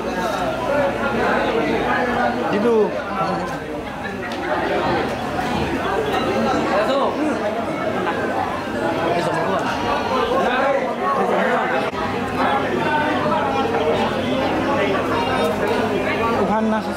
Gitu. Tuhan nasi.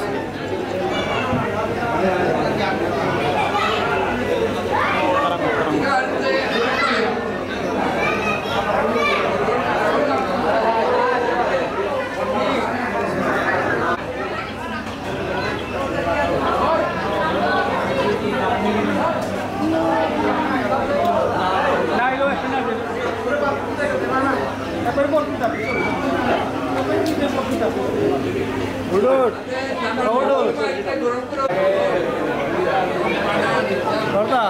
Udah, udah. Berta.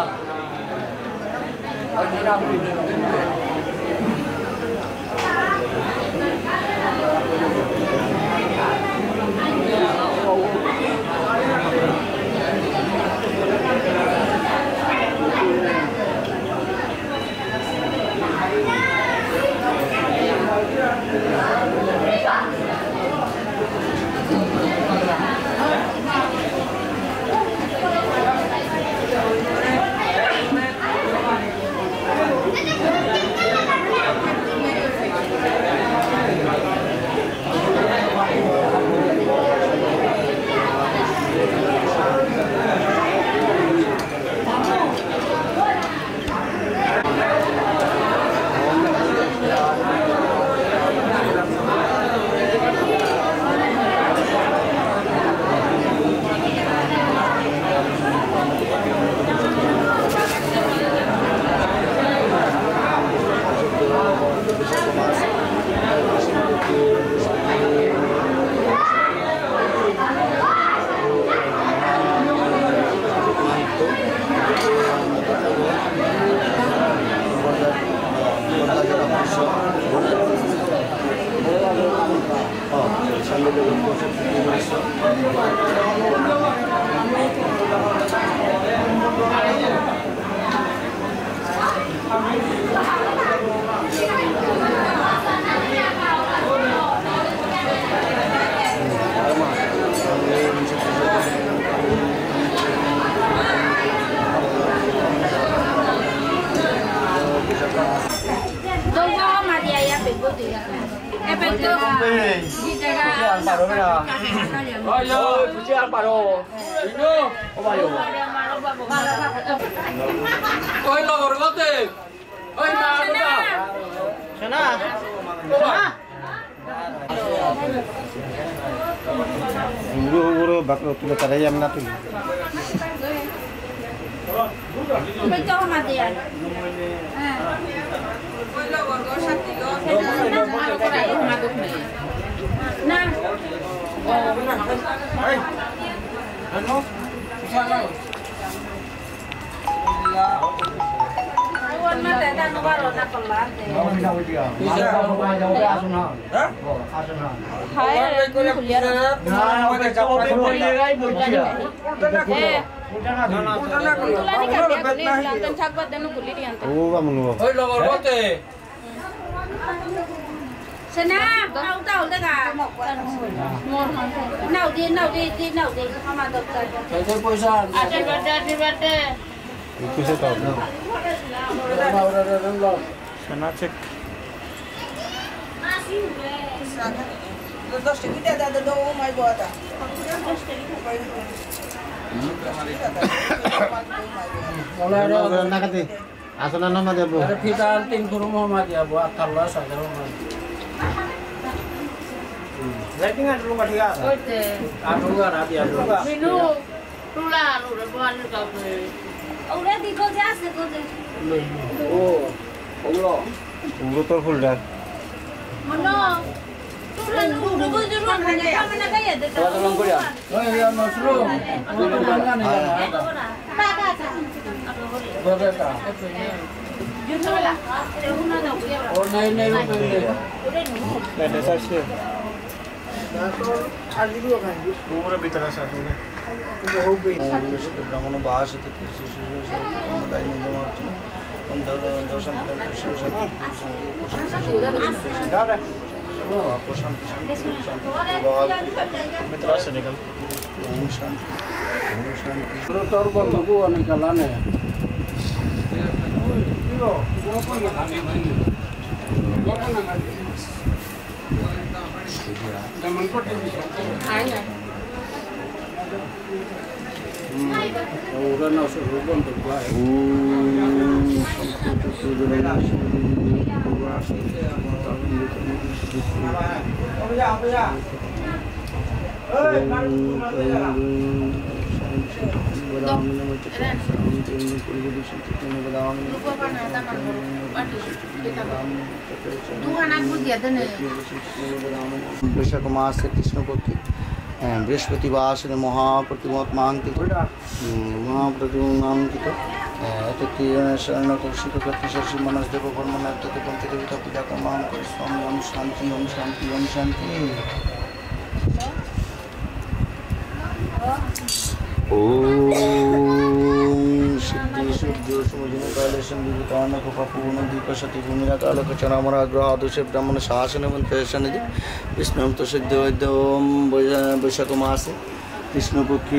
Ayo, puji apa lo? Ini, apa yo? Oi, lo gorgote. Oi, na, na. Sana. Sana. Guru-guru bakal tulis ada yang nanti. Betul mati ya. Nah. Hei. Anu, susah kau. Kawan mata Sana, đâu đâu đấy cả. Nào đi, nào đi, đi nào đi, không mà được rồi. Thấy thấy pojasa. À trên bát trên bát. Pujasa tahu. Đâu đâu đâu đâu. Sana cek. Terus kita ada ada dua mai buat apa? Kalau ada nak kata, asal nama dia bu. ada kita ting ke rumah mah dia buat kalau saja rumah. Jadi nggak dulu nggak dia. Oke. Anu nggak ada dia dulu. Minu. Rula, rula bukan kau. Udah di kau jas kau jas. Oh, Allah. Ulu tu full dah. Mana? Rula, rula bukan rula. Mana mana kaya deh. Kalau tolong kuliah. Oh iya mushroom. Itu jangan ya. Tak tak tak. Boleh tak? Jujur lah. Terhuna dah punya. Oh naik naik naik. Ada sahaja. Ali dua kan? Umur bicara satu ni. ब्राह्मण भाष समुदाय मित्र से निकल Motor baru ane kalane. Orang nak suruh bantu buat. वैशाख मास से कृष्ण पक्ष बृहस्पतिवास महाप्रतिमांकित महाप्रतिमांकित शरण कौशिक कर्षि मनस देव ब्रह्मण पंच देवता पूजा कर्म स्वामी ओम शांति ओम शांति ओम शांति सिद्धि शुद्धि सुमोजन काले संविधान पूर्ण दीप सती भूमिरा काल कचनामरा ग्रहादुषे ब्राह्मण शासन सन्निधि विष्णु तो सिद्ध वैद्य ओम वैशाख मासे कृष्ण पक्षी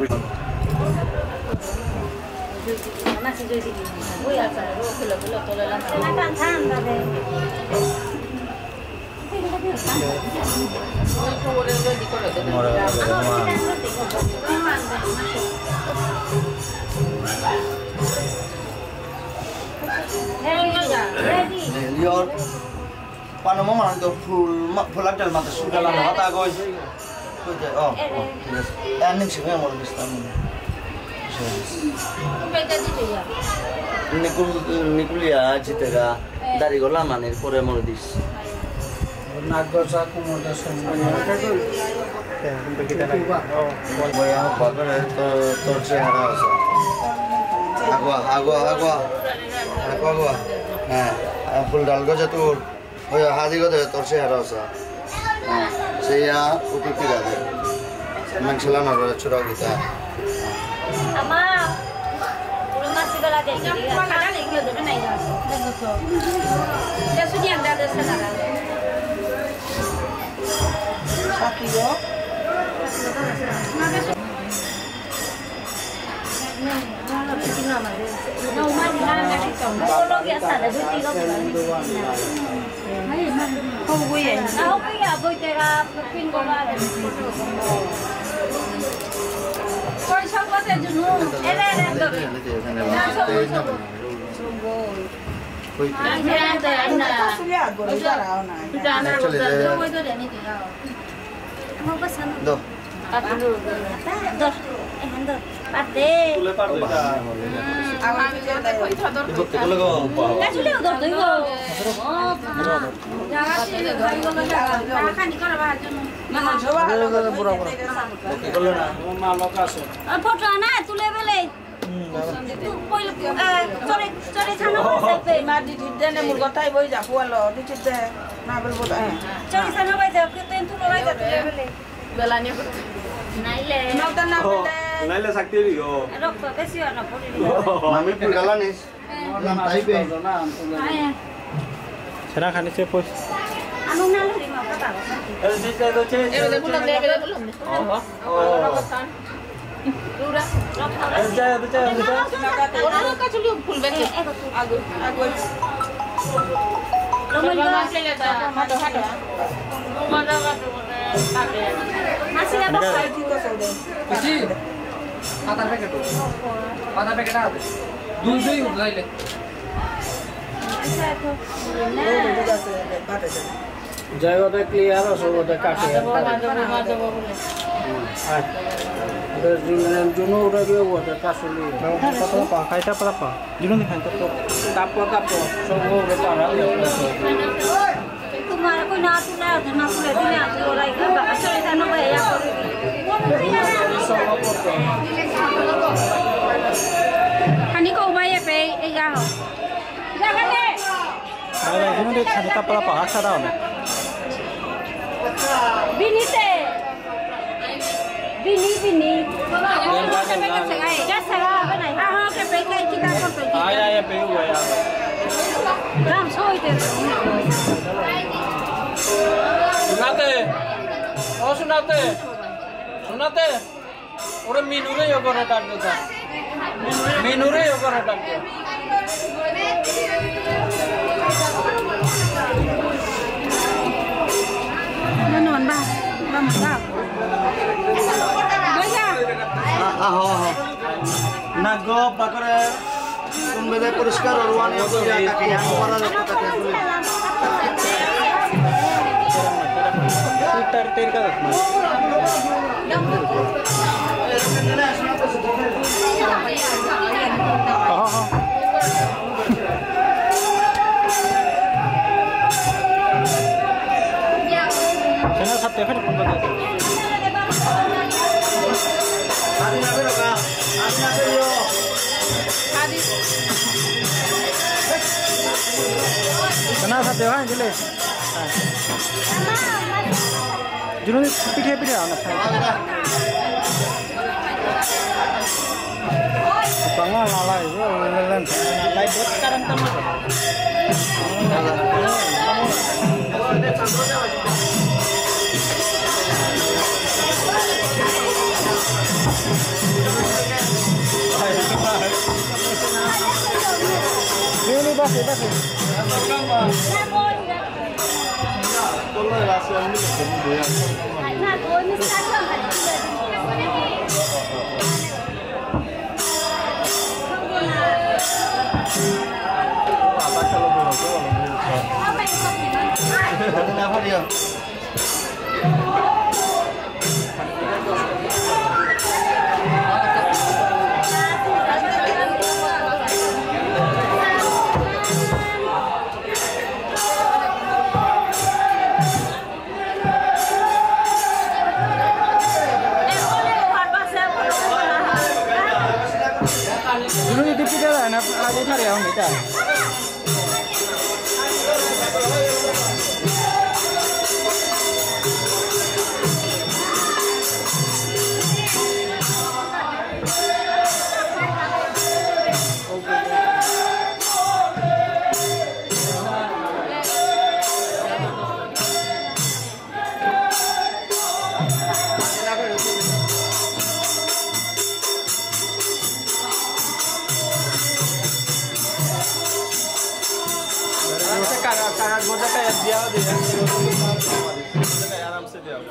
lior pano mama itu full full akal mata sudah lama mata goy oh ini sih yang mau distan nikul nikulia citega dari gola mana pore mau dis Nagas aku mau dasar. kita lagi oh boleh apa itu torce harus agua agua agua agua agua nah full dalgo jatuh oh ya hadi go de torce harus saya upi pira de manchala na chura kita ama belum masih gala deh jadi ada lagi udah kena ya betul ya sudah ada ada sana Satu yo. không vui à không bây giờ vui chơi ra phim của ba là coi xong có thể chụp luôn em em em được Anh anh tới anh là. Sudah boleh jarang nak. Sudah ada udah. Coba itu deh nih tinggal. Mau pesan? do Apa dulu? Dor. Eh, handor. Pate. Tule par doi ta Awak bisa tak kau itu ador. itu kalau go Cái chú liều dor đấy go. Oh, jangan sih, jangan go jangan. Makan di kalau baca. Mana coba? pura pura kalau na Rumah lokasi. Foto anak, tu level eh. पहिलो चले चले छानो पे माटी ठिट्दैन मुर्गताई भइ जा पुवालो ठिट्दै नाबल बोट ए चले छानो भइ जा के तेन तुलो भइ जा बेले बेला नि नाइले नौता नाबले नाइले सक्थे नि हो रक्त बेसी गर्न पर्यो Mami pulgala ni. Lam tai pe. Sana khani se pos. anu nalu di ma pata Eh je je do che. Eh betul belum deh, betul belum deh. Oh. Oh. Udah. Eh je do che do che. Orang ka culi full bag. Agu, agu. Lomba masih lihat ada, ada ada. Ada ada. masih ada side को सौदे पछि पाता प्याकेट हो पाता प्याकेट आते दुई दुई उठाइले जयगोटे क्लियर हो सबोटे काटे ada dengan juno udah dia buat kasuli apa kaita apa juno ni kan tapo tapo tapo sobo udah parah ya तुम्हारा कोई ना तू ना ना पुले दिन आते हो रहा है बाबा चले जाना भैया खानी को भाई पे एगा हो जा खाने अरे जुनो दे खाने का पला पहाड़ सारा होने बिनी से बिनी बिनी क्या सगा बनाई हाँ हाँ के पे के किताब पर पे आया आया पे हुआ यार राम सोई दे सुनाते ओ सुनाते सुनाते ओरे मीनू रे यो करे डाक देता मीनू रे यो करे डाक दे ननवन बा बा बा भैया Aho aho. Nago pakare kumbede puriskar orwani hoto ya kaki yang para lokko kaki. Putar ter ka हाँ हाँ चना सब देखा तो पंद्रह Adi na pero ka. Adi na pero. Adi. चना सब देखा है जिले जिन्होंने पीछे पीछे आना था पंगा लाला है वो लेलन लाइट बहुत कारण तम ini bas bas Kalau rasa ini kemudian. Nah, kalau ini sekarang kan. Apa kalau berapa kalau Apa yang kau bilang? Kenapa dia? Dulu itu tidak lah, nak aku cari yang kita. Kayak gue kayak dia deh, kayak aram sih dia.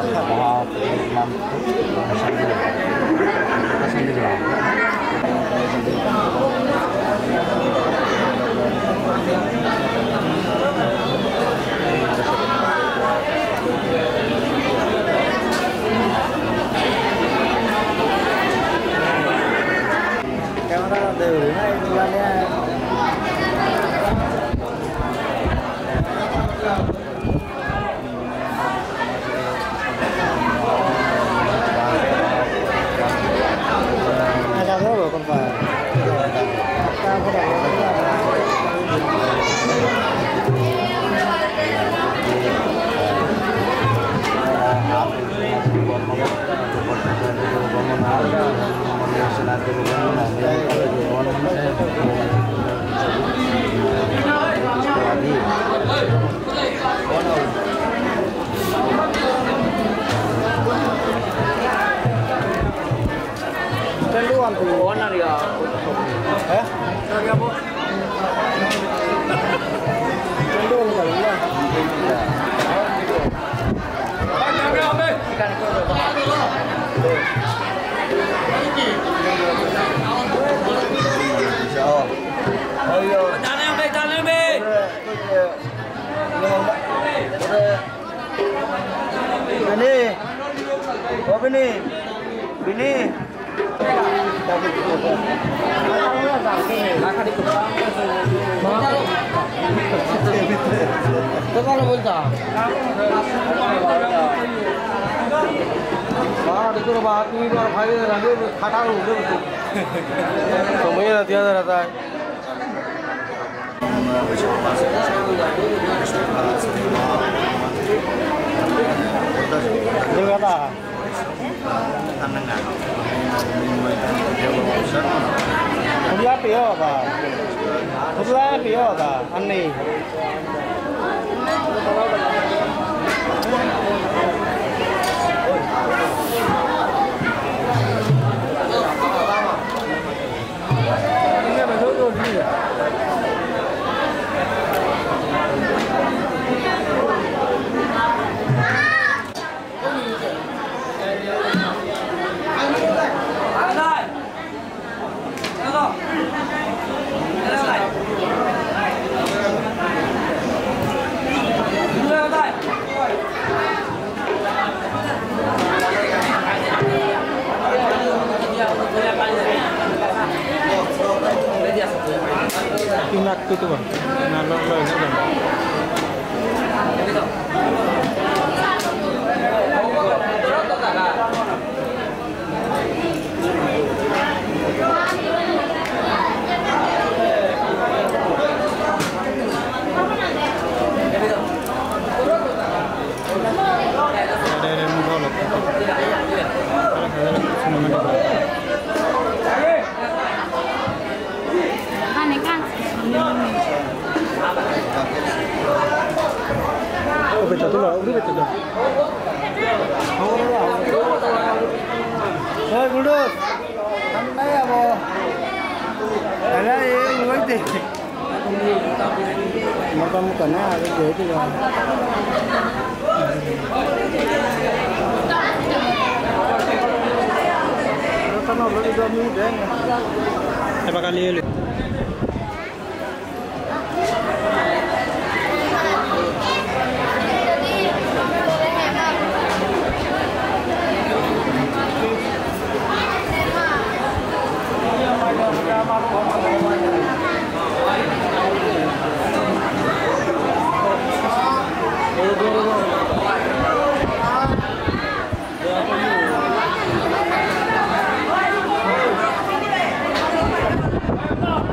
Maaf, Imam. Alhamdulillah. Kamera dari mana bulannya? Ada dulu kan Pak. Kita sudah Keluar keluar ya. Eh? Saya apa? Keluar kali ya. Ikan oh iya. Tangan yang baik, tangan yang baik. Bini. Oh bini. Bini. Itu kalau muntah. Ah, itu rumah aku ini orang kaya lagi kata lu tu. Semuanya nanti ada rata. Ini kata. Kudu apa ya, Pak? Kudu apa ya, Pak? Aneh. Ini betul tuh dia. Pinat itu Bang. Nah, lo lo ini Bang. Ada yang mau lo. Oh, betul tuh lah, udah betul dah. Oh, Guldus. Santai ya, Bo. Ada yang buat deh. Muka-mukanya ada jadi ya. Rata nol di dua muda ya. Apa kali ini? Come on.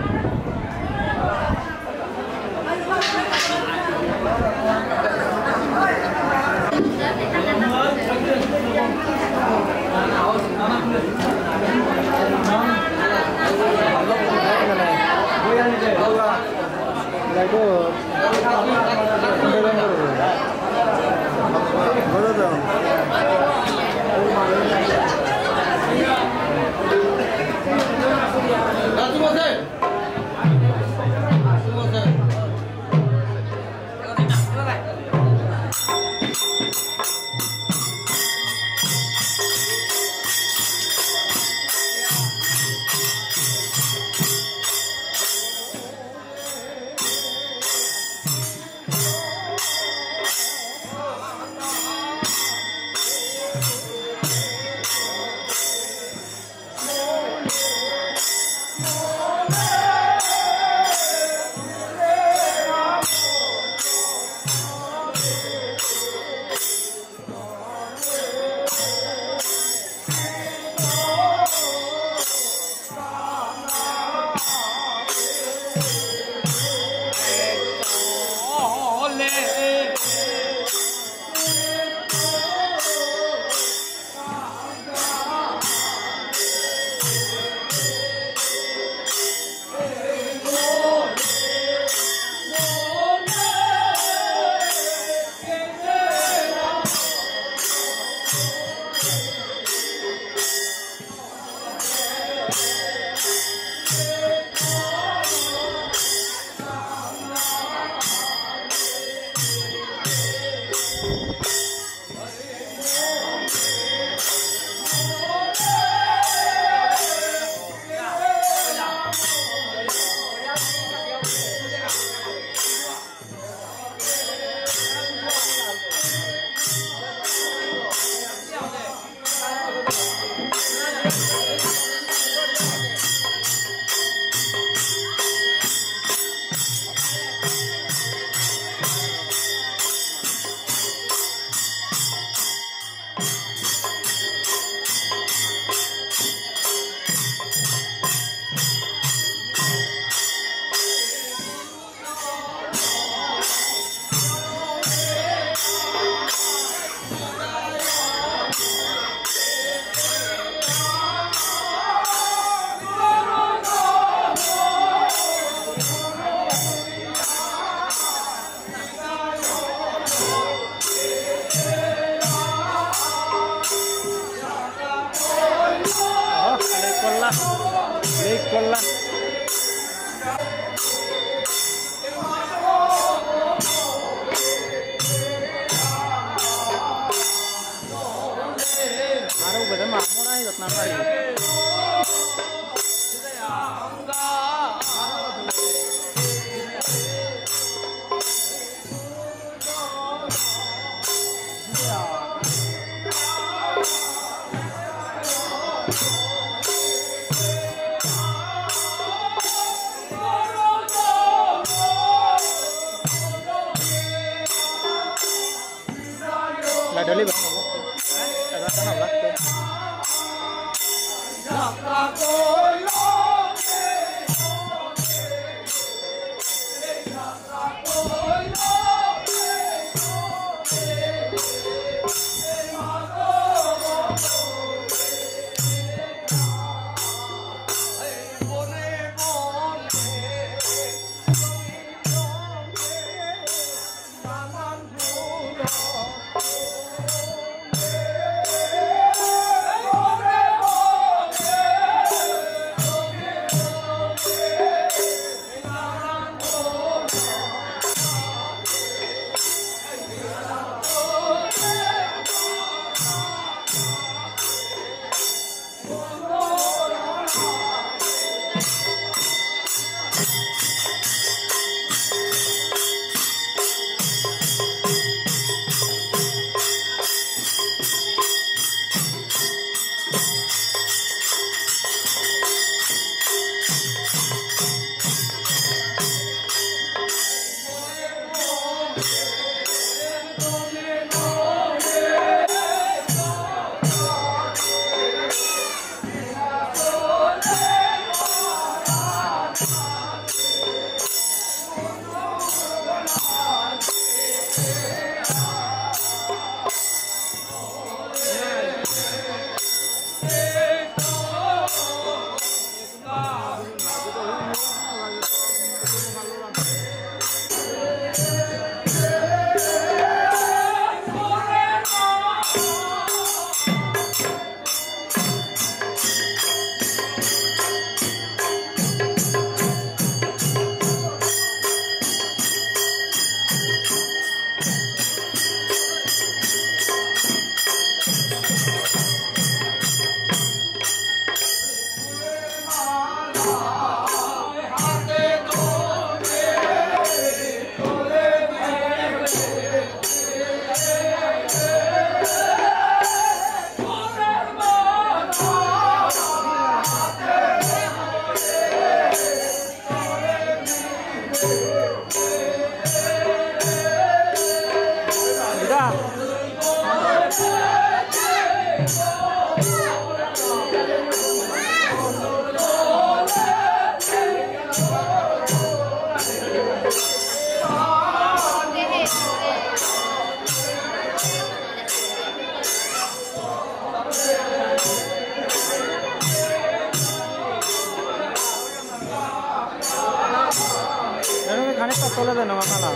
তোলে দেন মালা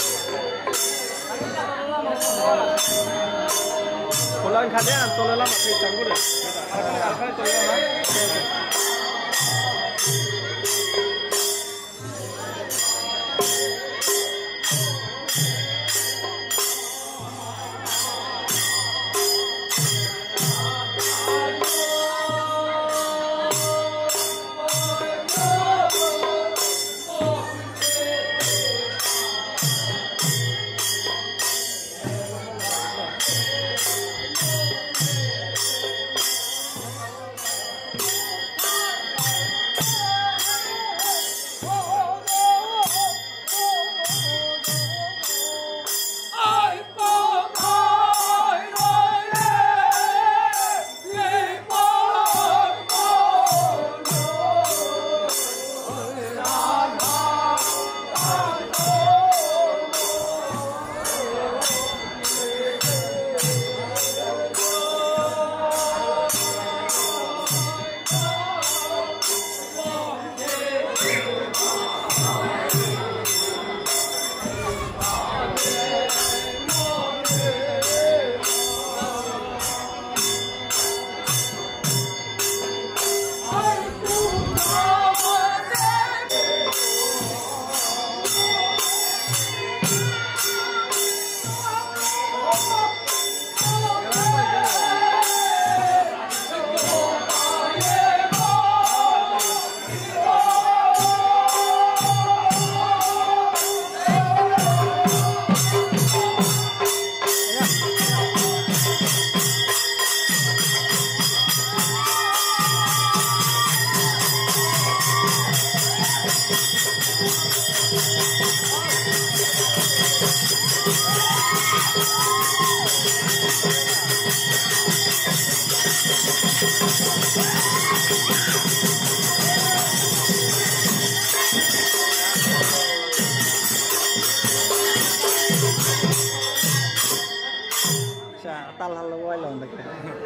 তোলার খাদে তোলালাম আপনি চাঙ্গুরে আখানে তোলালাম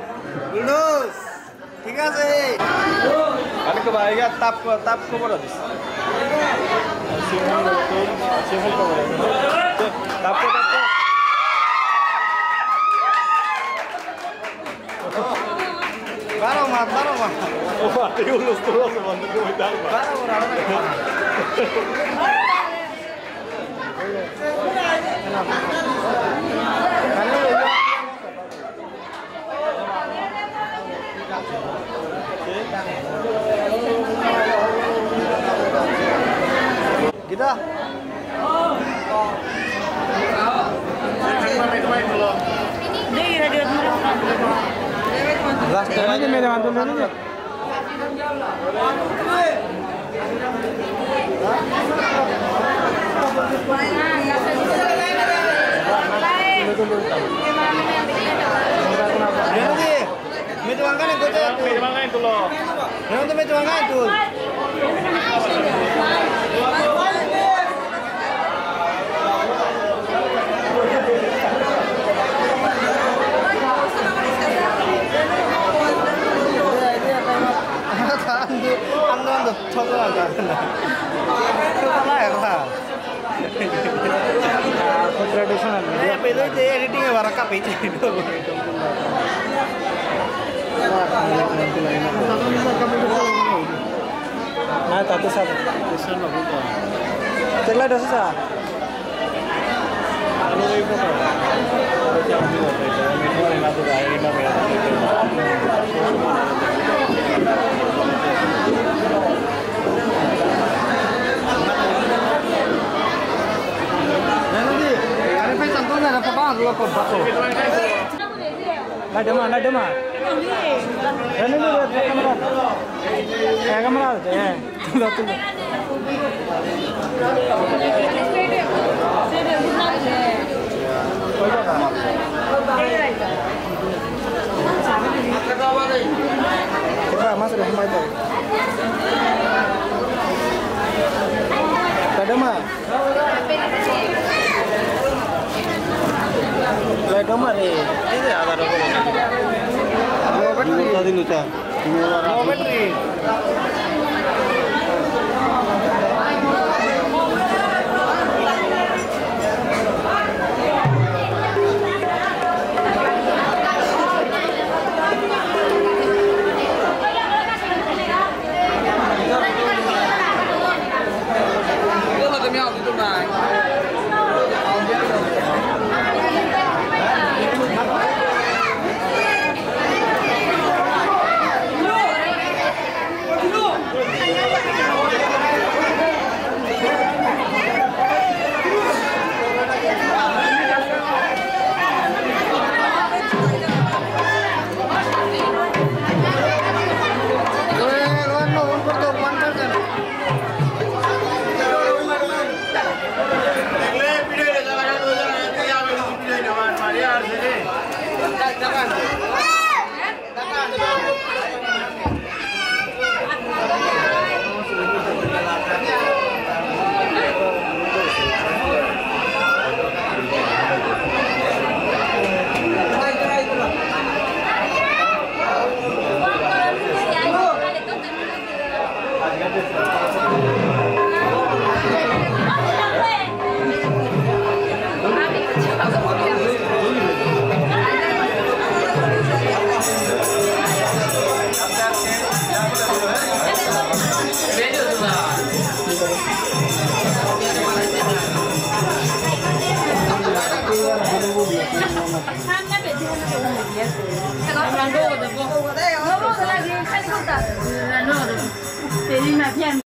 Lulus. ঠিক আছে। Kan kebahagiaan tap tap cover habis. Simple betul, simple cover. Tap tap. Baro mat, baro mat. Oh, mati ulus terus bantu gue dah. Baro baro. Kita. Ini radio Last time aja meja mantu dulu. Nanti meja makan itu tuh. Meja makan itu loh. Nanti meja makan itu. Ando ando chocolate ada. Chocolate apa? Tradisional. Ya, pedo itu editing waraka page itu. Nah, tatu satu. Tradisional betul. Celah dosa sah. Kalau ibu kan. Jangan dulu, itu yang aku dah ini nak nanti, ada pesan tu ada apa bang? Dua kau batu. Ada mana? Ada mana? Ini ni ada kamera. Eh kamera ada ya. Tuh tuh. Kita masuk ke rumah itu. Ada mah? Ada mah ni. Ini ada apa? Dua bateri. Tadi lupa. Dua bateri. Nó vô lagi, kan ikut tak? Nó, jadi nak pian.